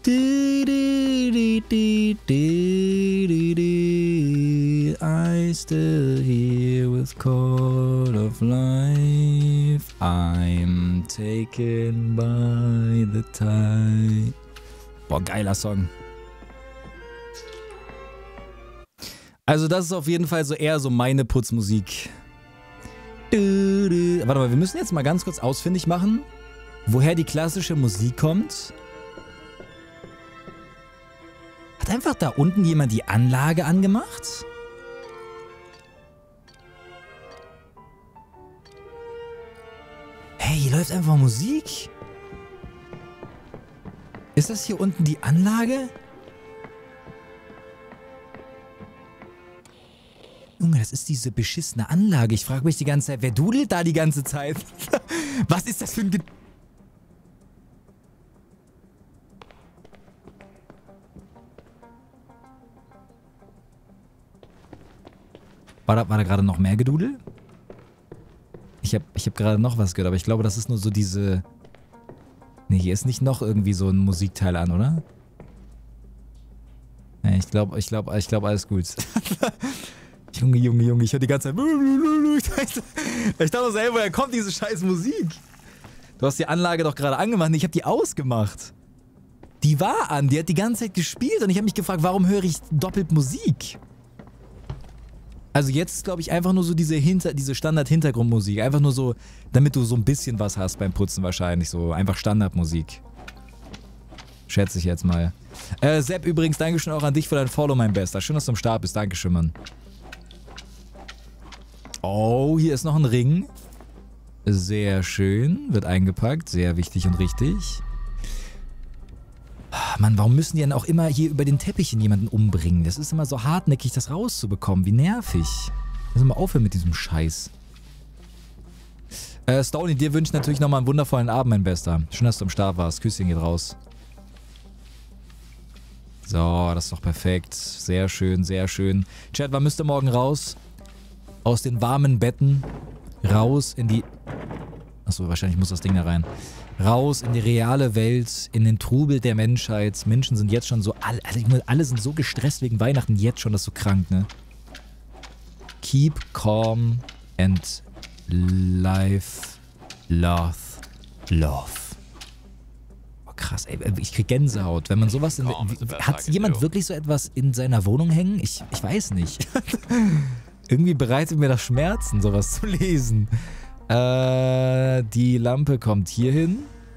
I still here with Call of Life. I'm taken by the tide. Boah, geiler Song. Also das ist auf jeden Fall so eher so meine Putzmusik. Warte mal, wir müssen jetzt mal ganz kurz ausfindig machen, woher die klassische Musik kommt. Hat einfach da unten jemand die Anlage angemacht? Hey, hier läuft einfach Musik. Ist das hier unten die Anlage? Junge, das ist diese beschissene Anlage. Ich frage mich die ganze Zeit, wer dudelt da die ganze Zeit? Was ist das für ein... Ge War da, war da gerade noch mehr Gedudel? Ich habe ich hab gerade noch was gehört, aber ich glaube, das ist nur so diese... Ne, hier ist nicht noch irgendwie so ein Musikteil an, oder? Ne, ich glaube, ich glaube, ich glaube, alles gut. Junge, Junge, Junge, ich höre die ganze Zeit... Ich dachte so, ey, woher kommt diese scheiß Musik? Du hast die Anlage doch gerade angemacht und ich habe die ausgemacht. Die war an, die hat die ganze Zeit gespielt und ich habe mich gefragt, warum höre ich doppelt Musik? Also jetzt ist, glaube ich, einfach nur so diese, Hinter diese Standard-Hintergrundmusik. Einfach nur so, damit du so ein bisschen was hast beim Putzen wahrscheinlich. So einfach Standardmusik. Schätze ich jetzt mal. Äh, Sepp, übrigens, Dankeschön auch an dich für dein Follow, mein Bester. Schön, dass du am Start bist. Dankeschön, Mann. Oh, hier ist noch ein Ring. Sehr schön. Wird eingepackt. Sehr wichtig und richtig. Mann, warum müssen die denn auch immer hier über den Teppich jemanden umbringen? Das ist immer so hartnäckig, das rauszubekommen. Wie nervig. Lass mal aufhören mit diesem Scheiß. Äh, Stony, dir wünsche ich natürlich nochmal einen wundervollen Abend, mein Bester. Schön, dass du am Start warst. Küsschen geht raus. So, das ist doch perfekt. Sehr schön, sehr schön. Chat, wann müsst ihr morgen raus? Aus den warmen Betten. Raus in die... Achso, wahrscheinlich muss das Ding da rein. Raus in die reale Welt, in den Trubel der Menschheit. Menschen sind jetzt schon so... Alle, alle sind so gestresst wegen Weihnachten jetzt schon, das ist so krank, ne? Keep calm and life, love, love. Oh krass, ey, ich krieg Gänsehaut. Wenn man sowas... In, hat jemand wirklich so etwas in seiner Wohnung hängen? Ich, ich weiß nicht. Irgendwie bereitet mir das Schmerzen, sowas zu lesen. Äh, die Lampe kommt hier hin.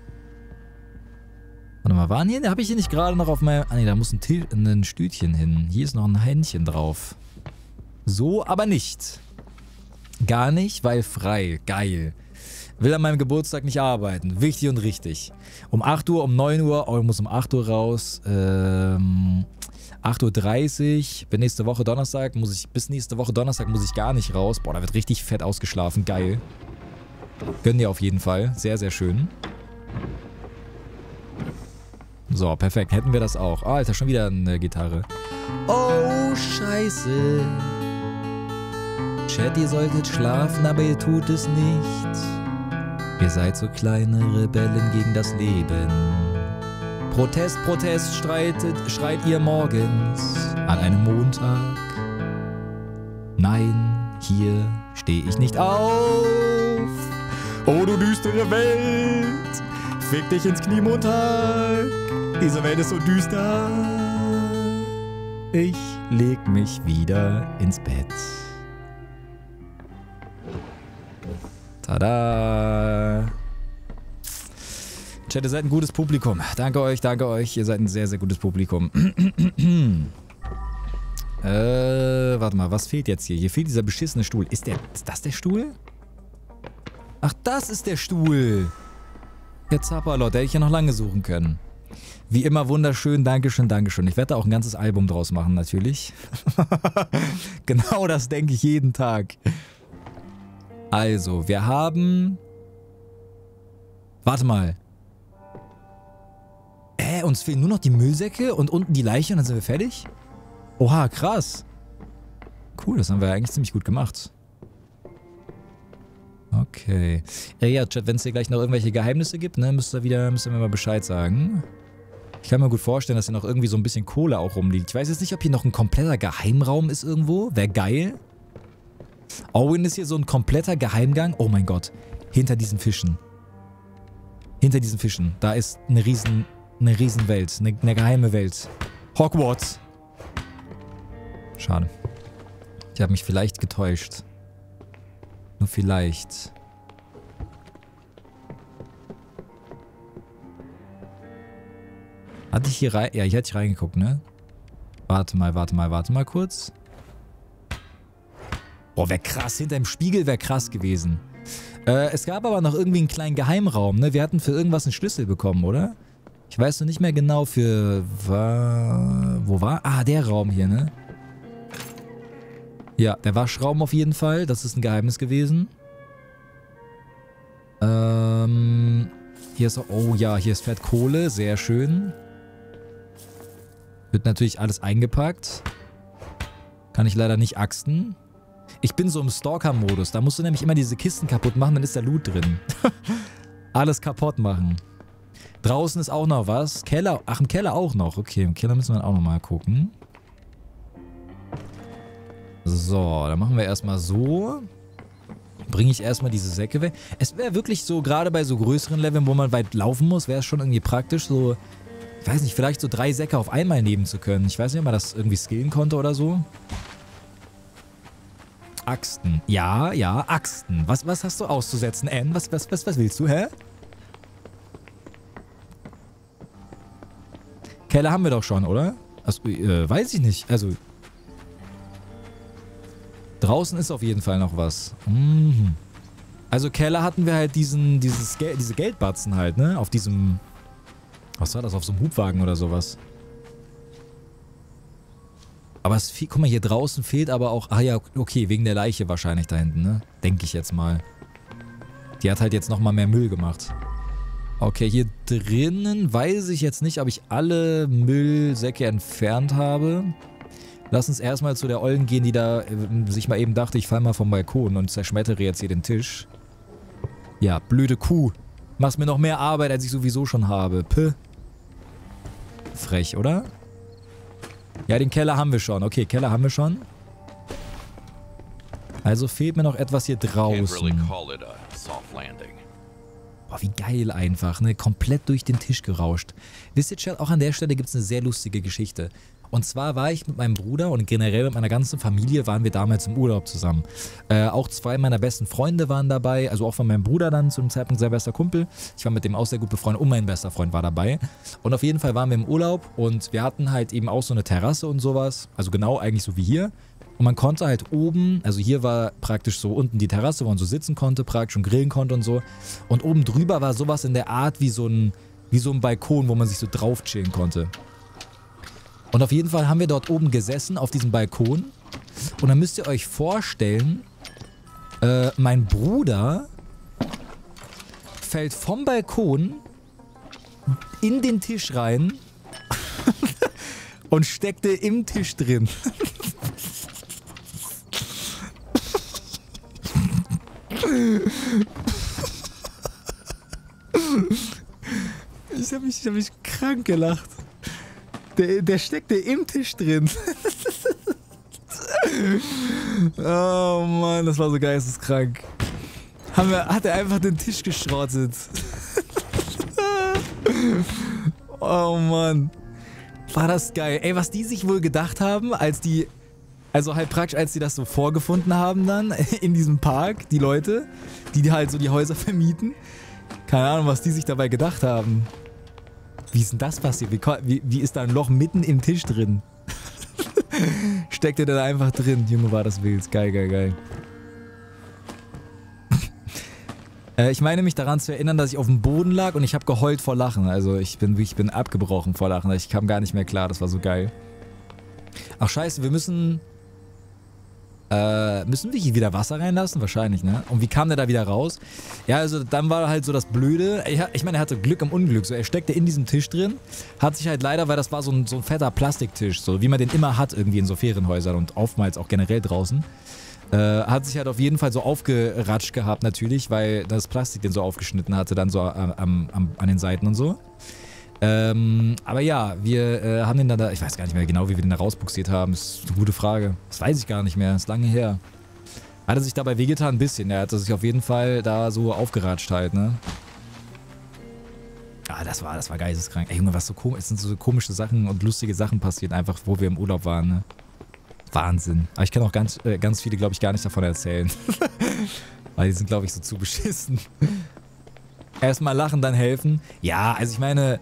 Warte mal, waren hier? Habe ich hier nicht gerade noch auf meinem... Ah ne, da muss ein, Tisch, ein Stütchen hin. Hier ist noch ein Händchen drauf. So, aber nicht. Gar nicht, weil frei. Geil. Will an meinem Geburtstag nicht arbeiten. Wichtig und richtig. Um acht Uhr, um neun Uhr. Oh, ich muss um acht Uhr raus. Ähm... acht Uhr dreißig, bin nächste Woche Donnerstag, muss ich, bis nächste Woche Donnerstag muss ich gar nicht raus. Boah, da wird richtig fett ausgeschlafen, geil. Gönn dir auf jeden Fall, sehr, sehr schön. So, perfekt, hätten wir das auch. Oh, Alter, schon wieder eine Gitarre. Oh, scheiße. Chat, ihr solltet schlafen, aber ihr tut es nicht. Ihr seid so kleine Rebellen gegen das Leben. Protest, Protest, streitet, schreit ihr morgens an einem Montag. Nein, hier stehe ich nicht auf. Oh, du düstere Welt, fick dich ins Knie, Montag. Diese Welt ist so düster. Ich leg mich wieder ins Bett. Tada! Chat, ihr seid ein gutes Publikum. Danke euch, danke euch. Ihr seid ein sehr, sehr gutes Publikum. äh, warte mal, was fehlt jetzt hier? Hier fehlt dieser beschissene Stuhl. Ist der, ist das der Stuhl? Ach, das ist der Stuhl. Der Zapperlot, der hätte ich ja noch lange suchen können. Wie immer wunderschön, Dankeschön, Dankeschön. Ich werde da auch ein ganzes Album draus machen, natürlich. Genau das denke ich jeden Tag. Also, wir haben... Warte mal. Äh, uns fehlen nur noch die Müllsäcke und unten die Leiche und dann sind wir fertig? Oha, krass. Cool, das haben wir eigentlich ziemlich gut gemacht. Okay. Ja, ja, Chat, wenn es hier gleich noch irgendwelche Geheimnisse gibt, ne, müsst ihr wieder, müsst ihr mir mal Bescheid sagen. Ich kann mir gut vorstellen, dass hier noch irgendwie so ein bisschen Kohle auch rumliegt. Ich weiß jetzt nicht, ob hier noch ein kompletter Geheimraum ist irgendwo. Wäre geil. Owen ist hier so ein kompletter Geheimgang. Oh mein Gott. Hinter diesen Fischen. Hinter diesen Fischen. Da ist eine riesen, eine riesen Welt. Eine, eine geheime Welt. Hogwarts. Schade. Ich habe mich vielleicht getäuscht. Nur vielleicht. Hatte ich hier rein... Ja, hier hatte ich reingeguckt, ne? Warte mal, warte mal, warte mal kurz. Boah, wäre krass. Hinter dem Spiegel wäre krass gewesen. Äh, es gab aber noch irgendwie einen kleinen Geheimraum, ne? Wir hatten für irgendwas einen Schlüssel bekommen, oder? Ich weiß noch nicht mehr genau für... War, wo war... Ah, der Raum hier, ne? Ja, der Waschraum auf jeden Fall. Das ist ein Geheimnis gewesen. Ähm... Hier ist... Oh ja, hier ist fett Kohle. Sehr schön. Wird natürlich alles eingepackt. Kann ich leider nicht axten. Ich bin so im Stalker-Modus. Da musst du nämlich immer diese Kisten kaputt machen, dann ist der Loot drin. Alles kaputt machen. Draußen ist auch noch was. Keller. Ach, im Keller auch noch. Okay, im Keller müssen wir auch noch mal gucken. So, dann machen wir erstmal so. Bringe ich erstmal diese Säcke weg. Es wäre wirklich so, gerade bei so größeren Leveln, wo man weit laufen muss, wäre es schon irgendwie praktisch, so, ich weiß nicht, vielleicht so drei Säcke auf einmal nehmen zu können. Ich weiß nicht, ob man das irgendwie skillen konnte oder so. Axten. Ja, ja, Axten. Was, was hast du auszusetzen, Anne? Was, was, was, was willst du, hä? Keller haben wir doch schon, oder? Also, äh, weiß ich nicht. Also, draußen ist auf jeden Fall noch was. Mhm. Also Keller hatten wir halt diesen, dieses Gel diese Geldbatzen halt, ne? Auf diesem... Was war das? Auf so einem Hubwagen oder sowas. Aber es viel, guck mal, hier draußen fehlt aber auch... Ah ja, okay, wegen der Leiche wahrscheinlich da hinten, ne? Denke ich jetzt mal. Die hat halt jetzt nochmal mehr Müll gemacht. Okay, hier drinnen weiß ich jetzt nicht, ob ich alle Müllsäcke entfernt habe. Lass uns erstmal zu der Ollen gehen, die da äh, sich mal eben dachte, ich fall mal vom Balkon und zerschmettere jetzt hier den Tisch. Ja, blöde Kuh. Machst mir noch mehr Arbeit, als ich sowieso schon habe. Puh. Frech, oder? Ja, den Keller haben wir schon. Okay, Keller haben wir schon. Also fehlt mir noch etwas hier draußen. Boah, wie geil einfach, ne? Komplett durch den Tisch gerauscht. Wisst ihr, Chat, auch an der Stelle gibt es eine sehr lustige Geschichte. Und zwar war ich mit meinem Bruder und generell mit meiner ganzen Familie waren wir damals im Urlaub zusammen. Äh, auch zwei meiner besten Freunde waren dabei, also auch von meinem Bruder dann zu dem Zeitpunkt sein bester Kumpel. Ich war mit dem auch sehr gut befreundet und mein bester Freund war dabei. Und auf jeden Fall waren wir im Urlaub und wir hatten halt eben auch so eine Terrasse und sowas. Also genau eigentlich so wie hier. Und man konnte halt oben, also hier war praktisch so unten die Terrasse, wo man so sitzen konnte praktisch und grillen konnte und so. Und oben drüber war sowas in der Art wie so ein, wie so ein Balkon, wo man sich so drauf chillen konnte. Und auf jeden Fall haben wir dort oben gesessen, auf diesem Balkon. Und dann müsst ihr euch vorstellen, äh, mein Bruder fällt vom Balkon in den Tisch rein und steckte im Tisch drin. Ich hab mich, ich hab mich krank gelacht. Der, der steckte im Tisch drin. Oh Mann, das war so geisteskrank. Haben wir, hat er einfach den Tisch geschrottet. Oh Mann. War das geil. Ey, was die sich wohl gedacht haben, als die... Also halt praktisch, als die das so vorgefunden haben dann in diesem Park, die Leute, die halt so die Häuser vermieten. Keine Ahnung, was die sich dabei gedacht haben. Wie ist denn das passiert? Wie, wie, wie ist da ein Loch mitten im Tisch drin? Steckte der da einfach drin. Junge, war das wild. Geil, geil, geil. äh, ich meine mich daran zu erinnern, dass ich auf dem Boden lag und ich habe geheult vor Lachen. Also ich bin, ich bin abgebrochen vor Lachen. Ich kam gar nicht mehr klar. Das war so geil. Ach scheiße, wir müssen... Äh, müssen wir hier wieder Wasser reinlassen? Wahrscheinlich, ne? Und wie kam der da wieder raus? Ja, also dann war halt so das Blöde. Ich, ich meine, er hatte Glück im Unglück. So, er steckte in diesem Tisch drin. Hat sich halt leider, weil das war so ein, so ein fetter Plastiktisch, so wie man den immer hat irgendwie in so Ferienhäusern und oftmals auch generell draußen. Äh, hat sich halt auf jeden Fall so aufgeratscht gehabt natürlich, weil das Plastik den so aufgeschnitten hatte, dann so am, am, an den Seiten und so. Ähm, aber ja, wir äh, haben den dann da, ich weiß gar nicht mehr genau, wie wir den da rausbuxiert haben. Das ist eine gute Frage. Das weiß ich gar nicht mehr. Das ist lange her. Hat er sich dabei wehgetan? Ein bisschen. Er hat sich auf jeden Fall da so aufgeratscht halt, ne? Ah, das war, das war geisteskrank. Ey, Junge, was so komisch, es sind so komische Sachen und lustige Sachen passiert, einfach, wo wir im Urlaub waren, ne? Wahnsinn. Aber ich kann auch ganz, äh, ganz viele, glaube ich, gar nicht davon erzählen. Weil die sind, glaube ich, so zu beschissen. Erstmal lachen, dann helfen. Ja, also ich meine...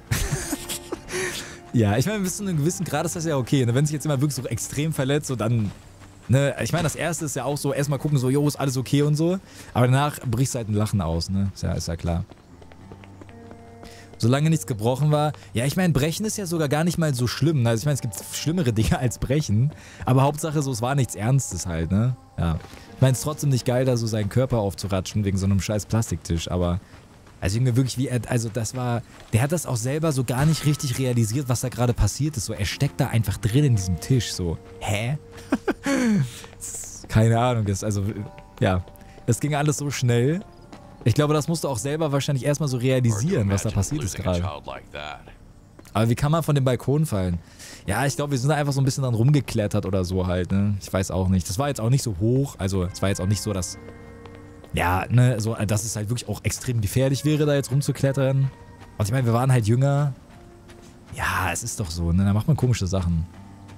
ja, ich meine, bis zu einem gewissen Grad ist das ja okay. Ne? Wenn sich jetzt immer wirklich so extrem verletzt, so dann... Ne? Ich meine, das Erste ist ja auch so, erstmal gucken, so, jo, ist alles okay und so. Aber danach brichst du halt ein Lachen aus, ne? Ist ja, ist ja klar. Solange nichts gebrochen war. Ja, ich meine, Brechen ist ja sogar gar nicht mal so schlimm. Also ich meine, es gibt schlimmere Dinge als Brechen. Aber Hauptsache so, es war nichts Ernstes halt, ne? Ja. Ich meine, es ist trotzdem nicht geil, da so seinen Körper aufzuratschen wegen so einem scheiß Plastiktisch, aber... Also irgendwie wirklich wie er... Also das war... Der hat das auch selber so gar nicht richtig realisiert, was da gerade passiert ist. So, er steckt da einfach drin in diesem Tisch. So, hä? Keine Ahnung. Das, also, ja. Das ging alles so schnell. Ich glaube, das musst du auch selber wahrscheinlich erstmal so realisieren, was da passiert ist gerade. Aber wie kann man von dem Balkon fallen? Ja, ich glaube, wir sind da einfach so ein bisschen dran rumgeklettert oder so halt, ne? Ich weiß auch nicht. Das war jetzt auch nicht so hoch. Also, es war jetzt auch nicht so, dass... Ja, ne, so, dass es halt wirklich auch extrem gefährlich wäre, da jetzt rumzuklettern. Und ich meine, wir waren halt jünger. Ja, es ist doch so, ne? Da macht man komische Sachen.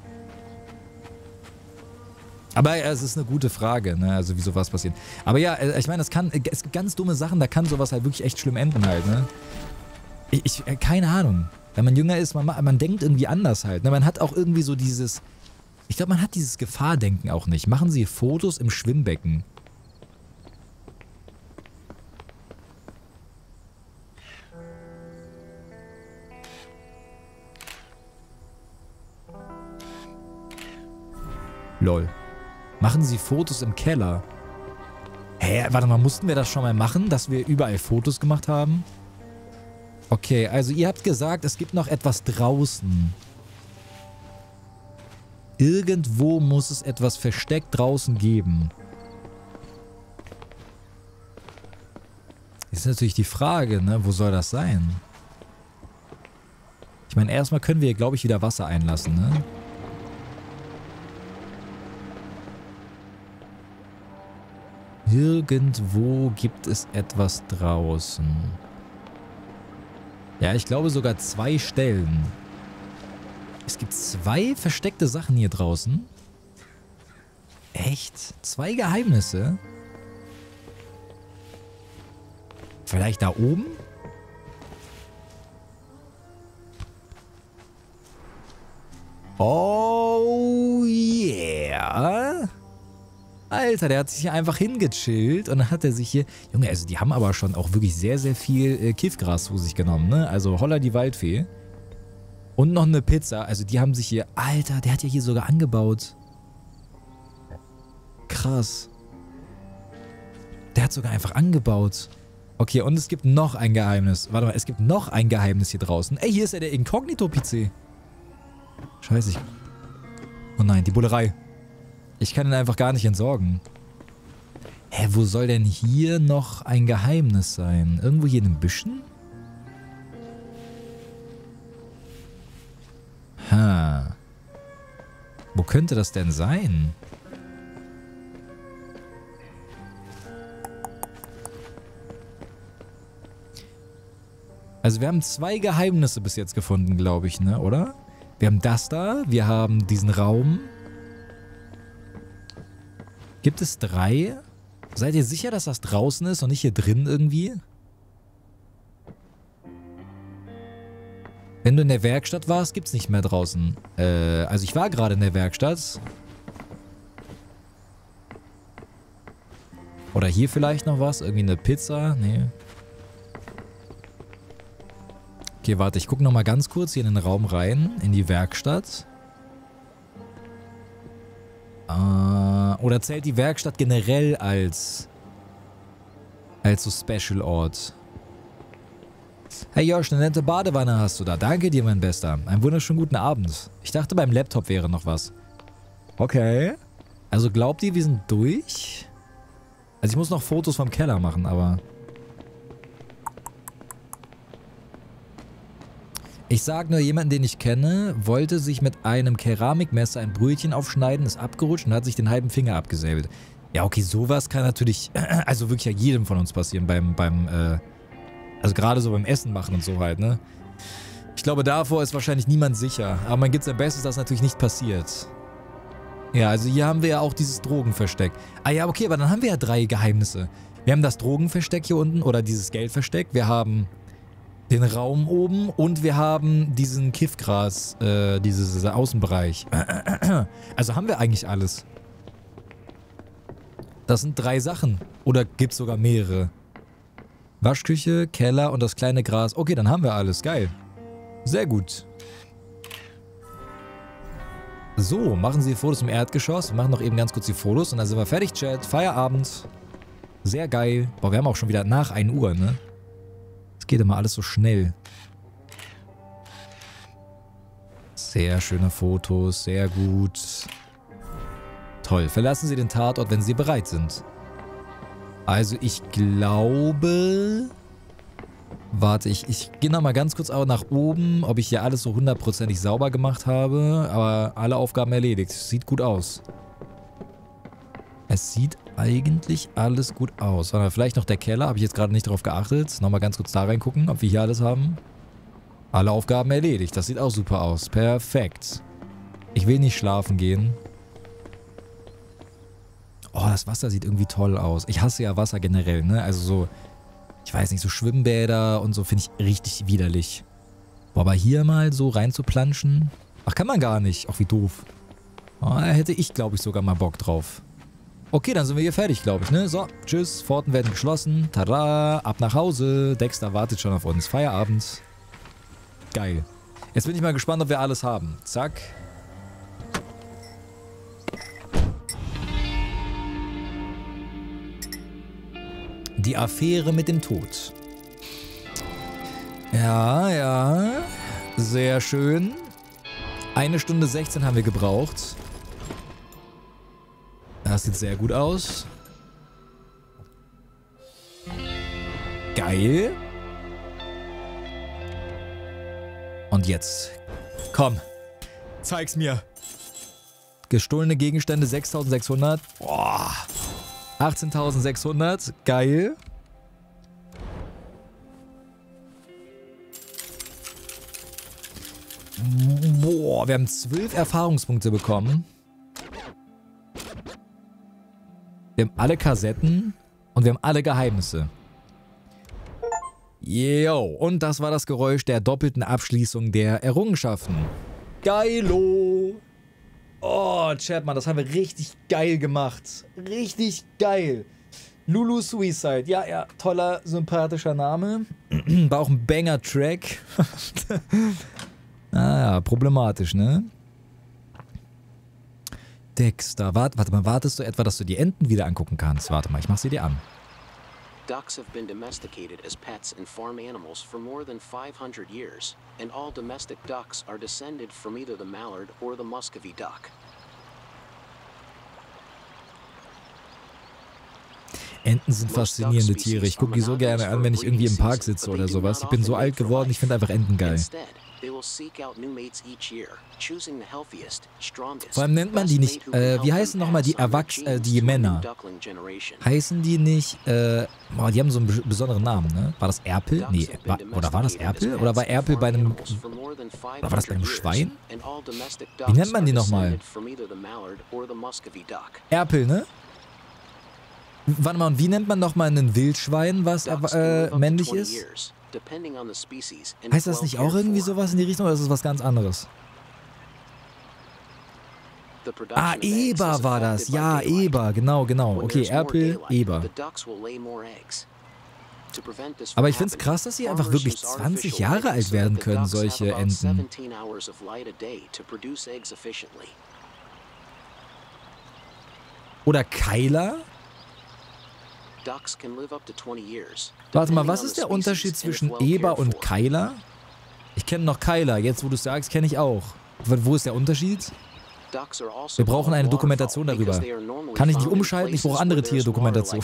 Aber ja, es ist eine gute Frage, ne? Also wie sowas passiert. Aber ja, ich meine, es kann, es gibt ganz dumme Sachen, da kann sowas halt wirklich echt schlimm enden halt, ne? Ich, ich keine Ahnung. Wenn man jünger ist, man, man denkt irgendwie anders halt, ne? Man hat auch irgendwie so dieses, ich glaube, man hat dieses Gefahrdenken auch nicht. Machen Sie Fotos im Schwimmbecken. Lol. Machen Sie Fotos im Keller. Hä, warte mal, mussten wir das schon mal machen, dass wir überall Fotos gemacht haben? Okay, also ihr habt gesagt, es gibt noch etwas draußen. Irgendwo muss es etwas versteckt draußen geben. Jetzt ist natürlich die Frage, ne, wo soll das sein? Ich meine, erstmal können wir hier, glaube ich, wieder Wasser einlassen, ne? Irgendwo gibt es etwas draußen. Ja, ich glaube sogar zwei Stellen. Es gibt zwei versteckte Sachen hier draußen. Echt? Zwei Geheimnisse? Vielleicht da oben? Oh yeah. Alter, der hat sich hier einfach hingechillt und dann hat er sich hier... Junge, also die haben aber schon auch wirklich sehr, sehr viel äh, Kiffgras zu sich genommen, ne? Also holla die Waldfee. Und noch eine Pizza. Also die haben sich hier... Alter, der hat ja hier sogar angebaut. Krass. Der hat sogar einfach angebaut. Okay, und es gibt noch ein Geheimnis. Warte mal, es gibt noch ein Geheimnis hier draußen. Ey, hier ist ja der Inkognito-P C. Scheiße, ich... Oh nein, die Bullerei. Ich kann ihn einfach gar nicht entsorgen. Hä, wo soll denn hier noch ein Geheimnis sein? Irgendwo hier in den Büschen? Ha. Wo könnte das denn sein? Also wir haben zwei Geheimnisse bis jetzt gefunden, glaube ich, ne, oder? Wir haben das da, wir haben diesen Raum. Gibt es drei? Seid ihr sicher, dass das draußen ist und nicht hier drin irgendwie? Wenn du in der Werkstatt warst, gibt es nicht mehr draußen. Äh, also ich war gerade in der Werkstatt. Oder hier vielleicht noch was? Irgendwie eine Pizza? Nee. Okay, warte, ich gucke nochmal ganz kurz hier in den Raum rein, in die Werkstatt. Uh, oder zählt die Werkstatt generell als als so Special-Ort? Hey Josh, eine nette Badewanne hast du da. Danke dir, mein Bester. Einen wunderschönen guten Abend. Ich dachte, beim Laptop wäre noch was. Okay. Also glaubt ihr, wir sind durch? Also ich muss noch Fotos vom Keller machen, aber... Ich sag nur, jemand, den ich kenne, wollte sich mit einem Keramikmesser ein Brötchen aufschneiden, ist abgerutscht und hat sich den halben Finger abgesäbelt. Ja, okay, sowas kann natürlich, also wirklich ja jedem von uns passieren beim, beim, äh, also gerade so beim Essen machen und so halt, ne? Ich glaube, davor ist wahrscheinlich niemand sicher, aber man gibt sein Bestes, dass natürlich nicht passiert. Ja, also hier haben wir ja auch dieses Drogenversteck. Ah ja, okay, aber dann haben wir ja drei Geheimnisse. Wir haben das Drogenversteck hier unten oder dieses Geldversteck, wir haben den Raum oben und wir haben diesen Kiffgras, äh, dieses, dieser Außenbereich. Also haben wir eigentlich alles. Das sind drei Sachen. Oder gibt es sogar mehrere? Waschküche, Keller und das kleine Gras. Okay, dann haben wir alles. Geil. Sehr gut. So, machen Sie Fotos im Erdgeschoss. Wir machen noch eben ganz kurz die Fotos und dann sind wir fertig, Chat. Feierabend. Sehr geil. Boah, wir haben auch schon wieder nach ein Uhr, ne? Geht immer alles so schnell. Sehr schöne Fotos, sehr gut. Toll. Verlassen Sie den Tatort, wenn Sie bereit sind. Also ich glaube... Warte, ich, ich gehe nochmal ganz kurz auch nach oben, ob ich hier alles so hundertprozentig sauber gemacht habe. Aber alle Aufgaben erledigt. Sieht gut aus. Es sieht eigentlich alles gut aus. Warte, vielleicht noch der Keller, habe ich jetzt gerade nicht drauf geachtet. Nochmal ganz kurz da reingucken, ob wir hier alles haben. Alle Aufgaben erledigt. Das sieht auch super aus. Perfekt. Ich will nicht schlafen gehen. Oh, das Wasser sieht irgendwie toll aus. Ich hasse ja Wasser generell, ne? Also so, ich weiß nicht, so Schwimmbäder und so finde ich richtig widerlich. Boah, aber hier mal so rein zu planschen. Ach, kann man gar nicht. Ach, wie doof. Oh, da hätte ich, glaube ich, sogar mal Bock drauf. Okay, dann sind wir hier fertig, glaube ich, ne? So, tschüss, Pforten werden geschlossen. Tada, ab nach Hause. Dexter wartet schon auf uns. Feierabend. Geil. Jetzt bin ich mal gespannt, ob wir alles haben. Zack. Die Affäre mit dem Tod. Ja, ja. Sehr schön. Eine Stunde sechzehn haben wir gebraucht. Das sieht sehr gut aus. Geil. Und jetzt. Komm. Zeig's mir. Gestohlene Gegenstände sechstausendsechshundert. Boah. achtzehntausendsechshundert. Geil. Boah, wir haben zwölf Erfahrungspunkte bekommen. Wir haben alle Kassetten und wir haben alle Geheimnisse. Yo, und das war das Geräusch der doppelten Abschließung der Errungenschaften. Geilo! Oh, Chat, Mann, das haben wir richtig geil gemacht. Richtig geil. Lulu Suicide. Ja, ja, toller, sympathischer Name. War auch ein Banger-Track. Naja, problematisch, ne? Dexter, warte, warte mal, wartest du etwa, dass du die Enten wieder angucken kannst? Warte mal, ich mach sie dir an. Ducks have been domesticated as pets and farm animals for more than five hundred years, and all domestic ducks are descended from either the mallard or the Muscovy duck. Enten sind faszinierende Tiere. Ich gucke die so gerne an, wenn ich irgendwie im Park sitze oder sowas. Ich bin so alt geworden, ich finde einfach Enten geil. Vor allem nennt man die nicht, äh, wie heißen nochmal die Erwachs äh, die Männer? Heißen die nicht, äh, boah, die haben so einen besonderen Namen, ne? War das Erpel? Nee, war, oder war das Erpel? Oder war Erpel bei einem, oder war das bei einem Schwein? Wie nennt man die nochmal? Erpel, ne? Warte mal, und wie nennt man nochmal einen Wildschwein, was äh, männlich ist? Heißt das nicht auch irgendwie sowas in die Richtung oder ist das was ganz anderes? Ah, Eber war das. Ja, Eber. Genau, genau. Okay, Erpel, Eber. Aber ich finde es krass, dass sie einfach wirklich zwanzig Jahre alt werden können, solche Enten. Oder Keiler? Warte mal, was ist der Unterschied zwischen Eber und Keiler? Ich kenne noch Keiler, jetzt wo du es sagst, kenne ich auch. Wo ist der Unterschied? Wir brauchen eine Dokumentation darüber. Kann ich nicht umschalten? Ich brauche andere Tiere-Dokumentation.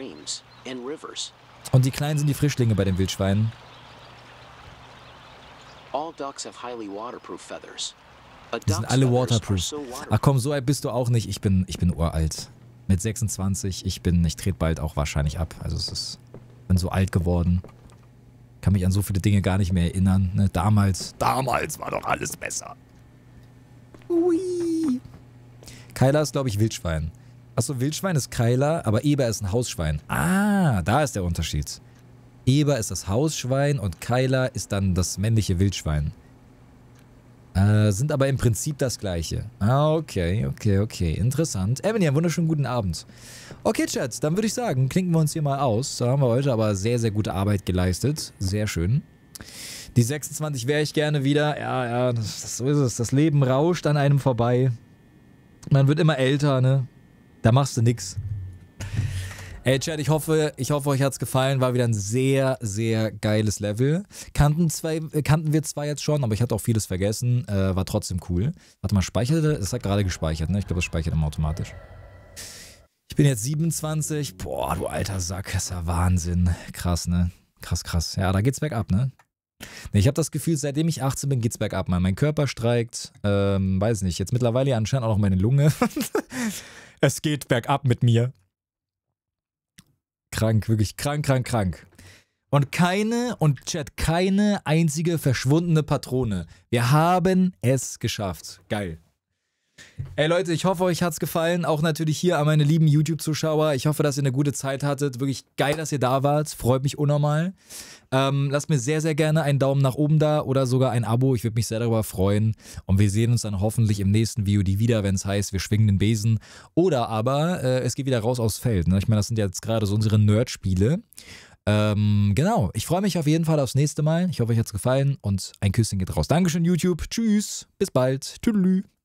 Und die Kleinen sind die Frischlinge bei den Wildschweinen. All ducks have highly waterproof feathers. A Die sind duck's alle feathers are waterproof. so waterproof. Ach komm, so alt bist du auch nicht. Ich bin, ich bin uralt. Mit sechsundzwanzig, ich bin, ich trete bald auch wahrscheinlich ab. Also es ist, bin so alt geworden. Kann mich an so viele Dinge gar nicht mehr erinnern. Ne? Damals, damals war doch alles besser. Ui. Kyla ist, glaube ich, Wildschwein. Achso, Wildschwein ist Kyla, aber Eber ist ein Hausschwein. Ah, da ist der Unterschied. Eber ist das Hausschwein und Kyla ist dann das männliche Wildschwein. Äh, sind aber im Prinzip das gleiche. Ah, okay, okay, okay. Interessant. Ebony, einen wunderschönen guten Abend. Okay, Chat, dann würde ich sagen, klinken wir uns hier mal aus. Da haben wir heute aber sehr, sehr gute Arbeit geleistet. Sehr schön. Die sechsundzwanzig wäre ich gerne wieder. Ja, ja, das, das, so ist es. Das Leben rauscht an einem vorbei. Man wird immer älter, ne? Da machst du nix. Ey, Chat, ich hoffe, ich hoffe, euch hat's gefallen. War wieder ein sehr, sehr geiles Level. Kannten, zwei, kannten wir zwar jetzt schon, aber ich hatte auch vieles vergessen. Äh, war trotzdem cool. Warte mal, speicherte? Es hat gerade gespeichert, ne? Ich glaube, das speichert immer automatisch. Ich bin jetzt siebenundzwanzig. Boah, du alter Sack. Das ist ja Wahnsinn. Krass, ne? Krass, krass. Ja, da geht's bergab, ne? Nee, ich habe das Gefühl, seitdem ich achtzehn bin, geht's bergab. Mein Körper streikt. Ähm, weiß nicht. Jetzt mittlerweile ja anscheinend auch noch meine Lunge. Es geht bergab mit mir. Krank, wirklich krank, krank, krank. Und keine, und Chat, keine einzige verschwundene Patrone. Wir haben es geschafft. Geil. Ey Leute, ich hoffe, euch hat's gefallen. Auch natürlich hier an meine lieben YouTube-Zuschauer. Ich hoffe, dass ihr eine gute Zeit hattet. Wirklich geil, dass ihr da wart. Freut mich unnormal. Ähm, lasst mir sehr, sehr gerne einen Daumen nach oben da oder sogar ein Abo. Ich würde mich sehr darüber freuen. Und wir sehen uns dann hoffentlich im nächsten V O D wieder, wenn es heißt, wir schwingen den Besen. Oder aber äh, es geht wieder raus aufs Feld. Ne? Ich meine, das sind jetzt gerade so unsere Nerd-Spiele. Ähm, genau. Ich freue mich auf jeden Fall aufs nächste Mal. Ich hoffe, euch hat's gefallen. Und ein Küsschen geht raus. Dankeschön, YouTube. Tschüss. Bis bald. Tüdelü.